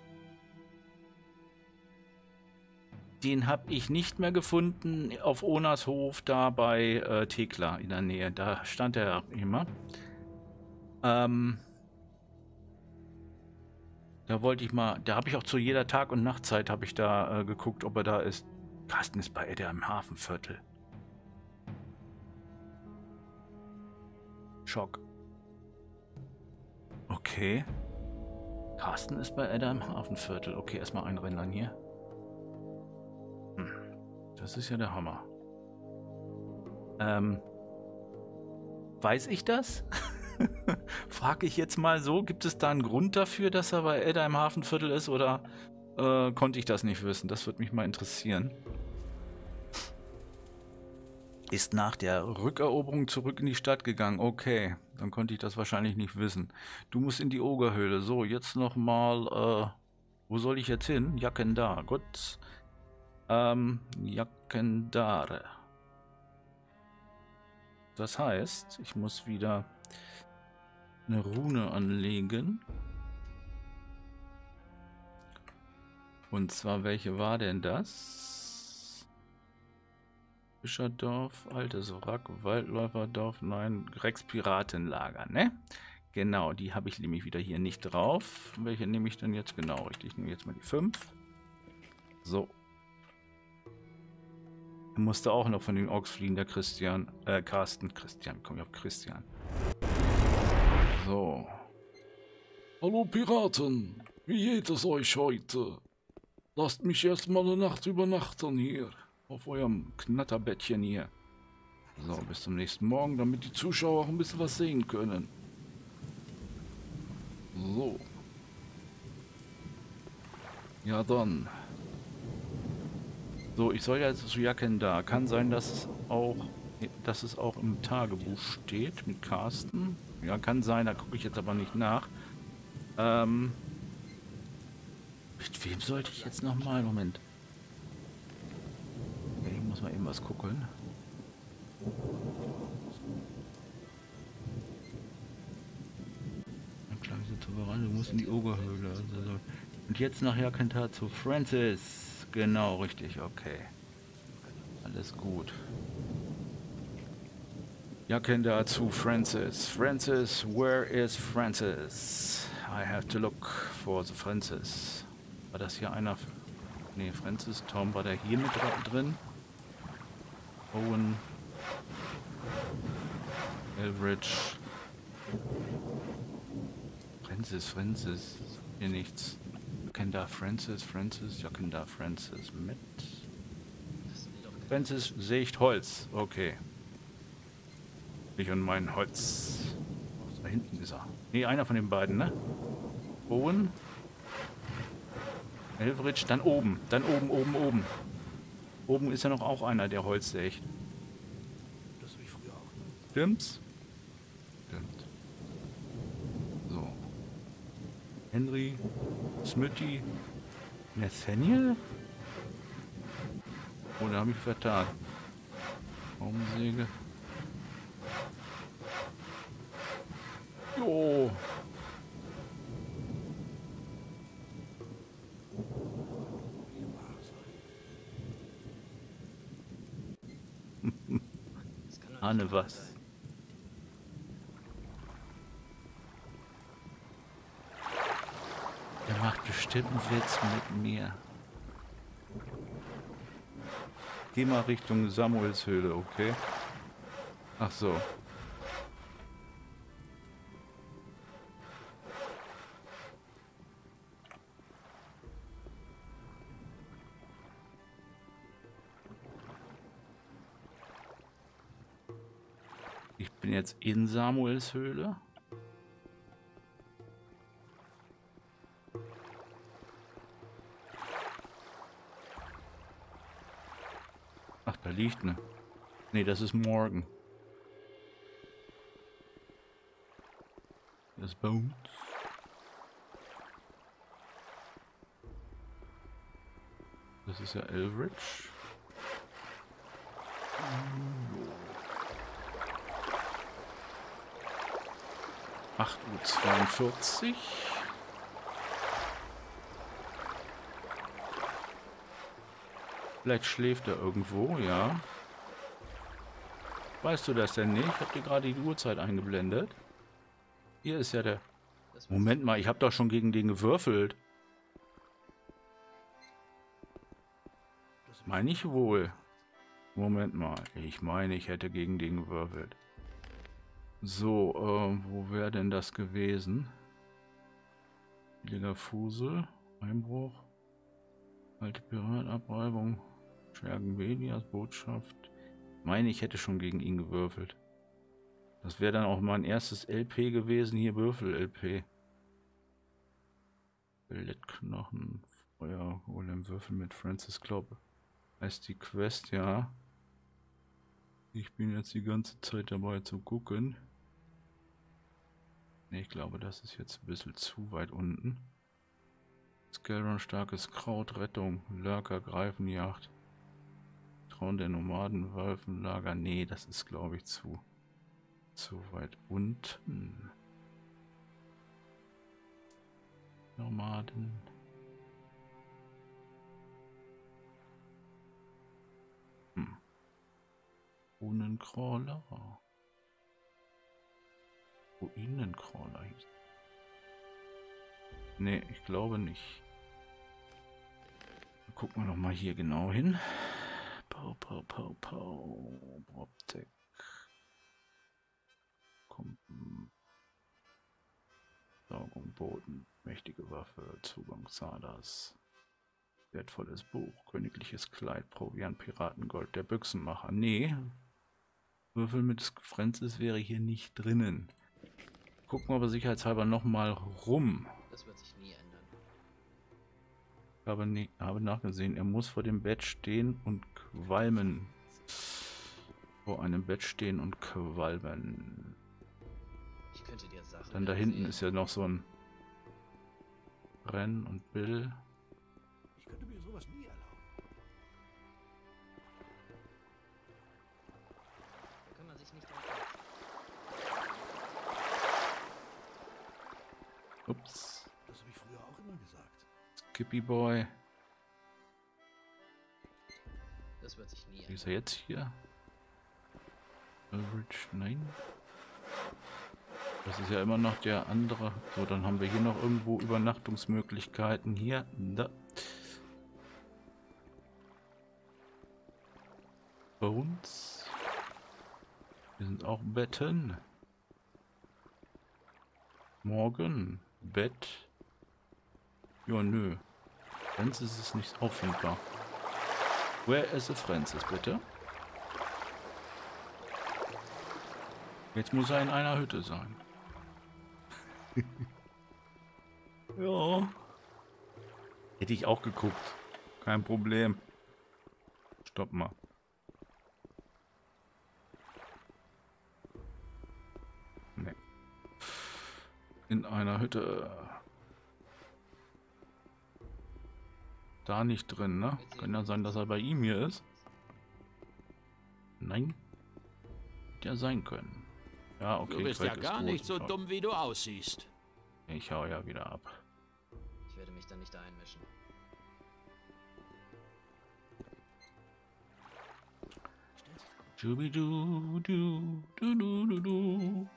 Den habe ich nicht mehr gefunden auf Onas Hof, da bei äh, Thekla in der Nähe. Da stand er immer. Ähm... Da wollte ich mal, da habe ich auch zu jeder Tag- und Nachtzeit habe ich da äh, geguckt, ob er da ist. Carsten ist bei Edda im Hafenviertel. Schock. Okay. Carsten ist bei Edda im Hafenviertel. Okay, erstmal einrennen hier. Hm. Das ist ja der Hammer. Ähm. Weiß ich das? Frage ich jetzt mal so, gibt es da einen Grund dafür, dass er bei Edda im Hafenviertel ist, oder äh, konnte ich das nicht wissen? Das würde mich mal interessieren. Ist nach der Rückeroberung zurück in die Stadt gegangen. Okay, dann konnte ich das wahrscheinlich nicht wissen. Du musst in die Ogerhöhle. So, jetzt nochmal, äh, wo soll ich jetzt hin? Jakendar, gut. Ähm, Jakendare. Das heißt, ich muss wieder eine Rune anlegen. Und zwar, welche war denn das? Fischerdorf, Altes Wrack, Waldläuferdorf, nein, Rex Piratenlager, ne? Genau, die habe ich nämlich wieder hier nicht drauf. Welche nehme ich denn jetzt genau? Richtig, ich nehme jetzt mal die fünf. So. Er musste auch noch von den Orks fliehen, der Christian, äh, Carsten, Christian, komm ich auf Christian. So. Hallo Piraten, wie geht es euch heute? Lasst mich erstmal eine Nacht übernachten hier, auf eurem Knatterbettchen hier. So, bis zum nächsten Morgen, damit die Zuschauer auch ein bisschen was sehen können. So. Ja dann. So, ich soll jetzt zu Jakendar. Kann sein, dass es auch, dass es auch im Tagebuch steht mit Carsten. Ja, kann sein, da gucke ich jetzt aber nicht nach. Ähm, mit wem sollte ich jetzt nochmal? Moment. Okay, ich muss mal eben was gucken. Du musst in die Ogerhöhle. Und jetzt nach Jakendar zu Francis. Genau, richtig, okay. Alles gut. Jakendar zu Francis. Francis, where is Francis? I have to look for the Francis. War das hier einer? Ne, Francis, Tom, war der hier mit drin? Owen. Elbridge. Francis, Francis. Hier nichts. Jakendar, Francis, Francis, Jakendar, Francis mit. Francis, sehe ich Holz. Okay. Ich und mein Holz. Da hinten ist er. Ne, einer von den beiden, ne? Owen. Elbridge, dann oben. Dann oben, oben, oben. Oben ist ja noch auch einer, der Holz sägt. Das habe ich früher auch. Stimmt's? Stimmt. So. Henry. Smitty. Nathaniel? Oder habe ich vertan? Baumsäge. Jo. Ahne was. Er macht bestimmt einen Witz mit mir. Geh mal Richtung Samuelshöhle, okay? Ach so. Ich bin jetzt in Samuelshöhle. Ach, da liegt ne. Nee, das ist Morgan. Das ist Bones. Das ist ja Elrich. acht Uhr zweiundvierzig. Vielleicht schläft er irgendwo, ja. Weißt du das denn nicht? Ich habe dir gerade die Uhrzeit eingeblendet. Hier ist ja der... Moment mal, ich habe doch schon gegen den gewürfelt. Meine ich wohl. Moment mal, ich meine, ich hätte gegen den gewürfelt. So, äh, wo wäre denn das gewesen? Billiger Fusel, Einbruch, alte Piratenabreibung, Schergenvelias Botschaft. Ich meine, ich hätte schon gegen ihn gewürfelt. Das wäre dann auch mein erstes L P gewesen, hier Würfel-L P. Skeletknochen, Feuer, Golem, Würfel mit Francis Klopp. Heißt die Quest, ja. Ich bin jetzt die ganze Zeit dabei zu gucken. Ne, ich glaube, das ist jetzt ein bisschen zu weit unten. Skelron, starkes Kraut, Rettung, Lurker, Greifenjagd. Trauen der Nomaden, Wölfen, Lager. Nee, das ist, glaube ich, zu, zu weit unten. Nomaden. Hm. Runencrawler. Ruinencrawler hieß. Nee, ich glaube nicht. Gucken wir noch mal hier genau hin. Pau, pau, pau, pau. Proptech. Kumpen. Saugung, Boten. Mächtige Waffe. Zugang Sadas. Wertvolles Buch. Königliches Kleid. Proviant, Piratengold. Der Büchsenmacher. Nee. Würfel mit Francis wäre hier nicht drinnen. Gucken wir aber sicherheitshalber noch mal rum. Das wird sich nie ändern. Ich habe, nie, habe nachgesehen, er muss vor dem Bett stehen und qualmen. Vor einem Bett stehen und qualmen. Ich könnte dir Sachen Dann da hinten ist ja noch so ein Brenn und Bill. Ich könnte mir sowas nie erlauben. Da kann man sich nicht drauf. Ups. Das habe ich früher auch immer gesagt. Skippy Boy. Das wird sich nie Wie ist er jetzt hier? Average, nein. Das ist ja immer noch der andere. So, dann haben wir hier noch irgendwo Übernachtungsmöglichkeiten. Hier, da. Bones. Hier sind auch Betten. Morgen. Bett. Ja, nö. Francis ist nicht auffindbar. Where is the Francis, bitte? Jetzt muss er in einer Hütte sein. Ja. Hätte ich auch geguckt. Kein Problem. Stopp mal. Nee. In einer Hütte. Da nicht drin, ne? Kann ja sein, dass er bei ihm hier ist. Nein. Hätte ja sein können. Ja, okay. Du bist Craig ja ist gar gut. nicht so Ja. dumm, wie du aussiehst. Ich hau ja wieder ab. Ich werde mich da nicht einmischen. Jubidu, du, du, du, du, du.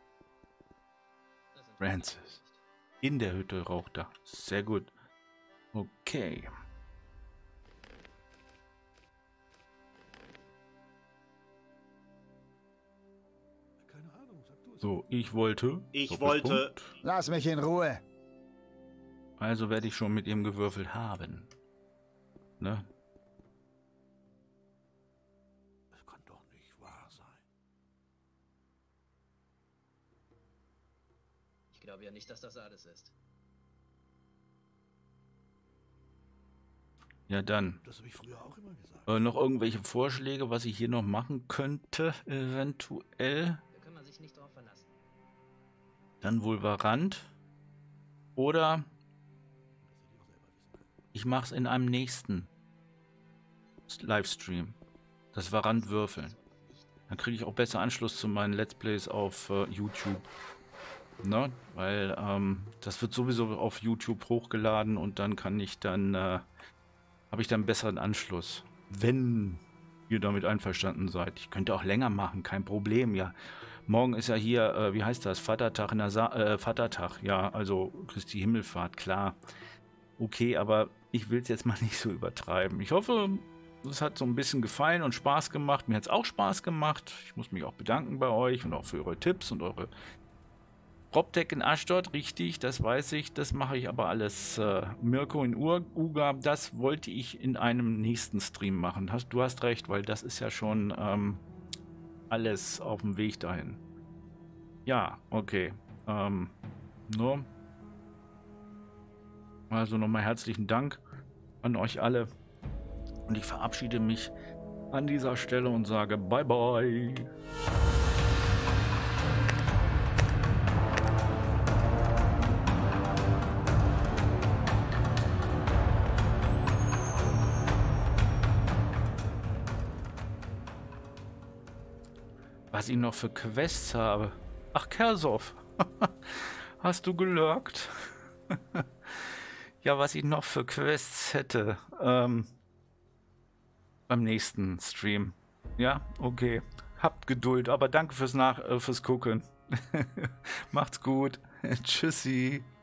Francis. In der Hütte raucht er. Sehr gut. Okay. So, ich wollte. Ich wollte. Lass mich in Ruhe. Also werde ich schon mit ihm gewürfelt haben. Ne? Das kann doch nicht wahr sein. Ich glaube ja nicht, dass das alles ist. Ja, dann. Das habe ich früher auch immer gesagt. Äh, noch irgendwelche Vorschläge, was ich hier noch machen könnte, eventuell? Da kann man sich nicht drauf verlassen. Dann wohl Varant. Oder ich mache es in einem nächsten Livestream. Das Varant würfeln. Dann kriege ich auch besser Anschluss zu meinen Let's Plays auf äh, YouTube. Ne? Weil ähm, das wird sowieso auf YouTube hochgeladen und dann kann ich dann, äh, habe ich dann einen besseren Anschluss. Wenn ihr damit einverstanden seid. Ich könnte auch länger machen, kein Problem, ja. Morgen ist ja hier, äh, wie heißt das, Vatertag, in der Sa äh, Vatertag, ja, also Christi Himmelfahrt, klar. Okay, aber ich will es jetzt mal nicht so übertreiben. Ich hoffe, es hat so ein bisschen gefallen und Spaß gemacht. Mir hat es auch Spaß gemacht. Ich muss mich auch bedanken bei euch und auch für eure Tipps und eure PropTech in Ashdod, richtig, das weiß ich. Das mache ich aber alles. Äh, Mirko in Ur Uga, das wollte ich in einem nächsten Stream machen. Hast, du hast recht, weil das ist ja schon ähm, alles auf dem Weg dahin. Ja, okay. Ähm, nur. Also nochmal herzlichen Dank an euch alle. Und ich verabschiede mich an dieser Stelle und sage Bye Bye. Was ich noch für Quests habe. Ach, Kersov. Hast du gelurkt? Ja, was ich noch für Quests hätte. Ähm, beim nächsten Stream. Ja, okay. Habt Geduld, aber danke fürs Nach äh, fürs Gucken. Macht's gut. Tschüssi.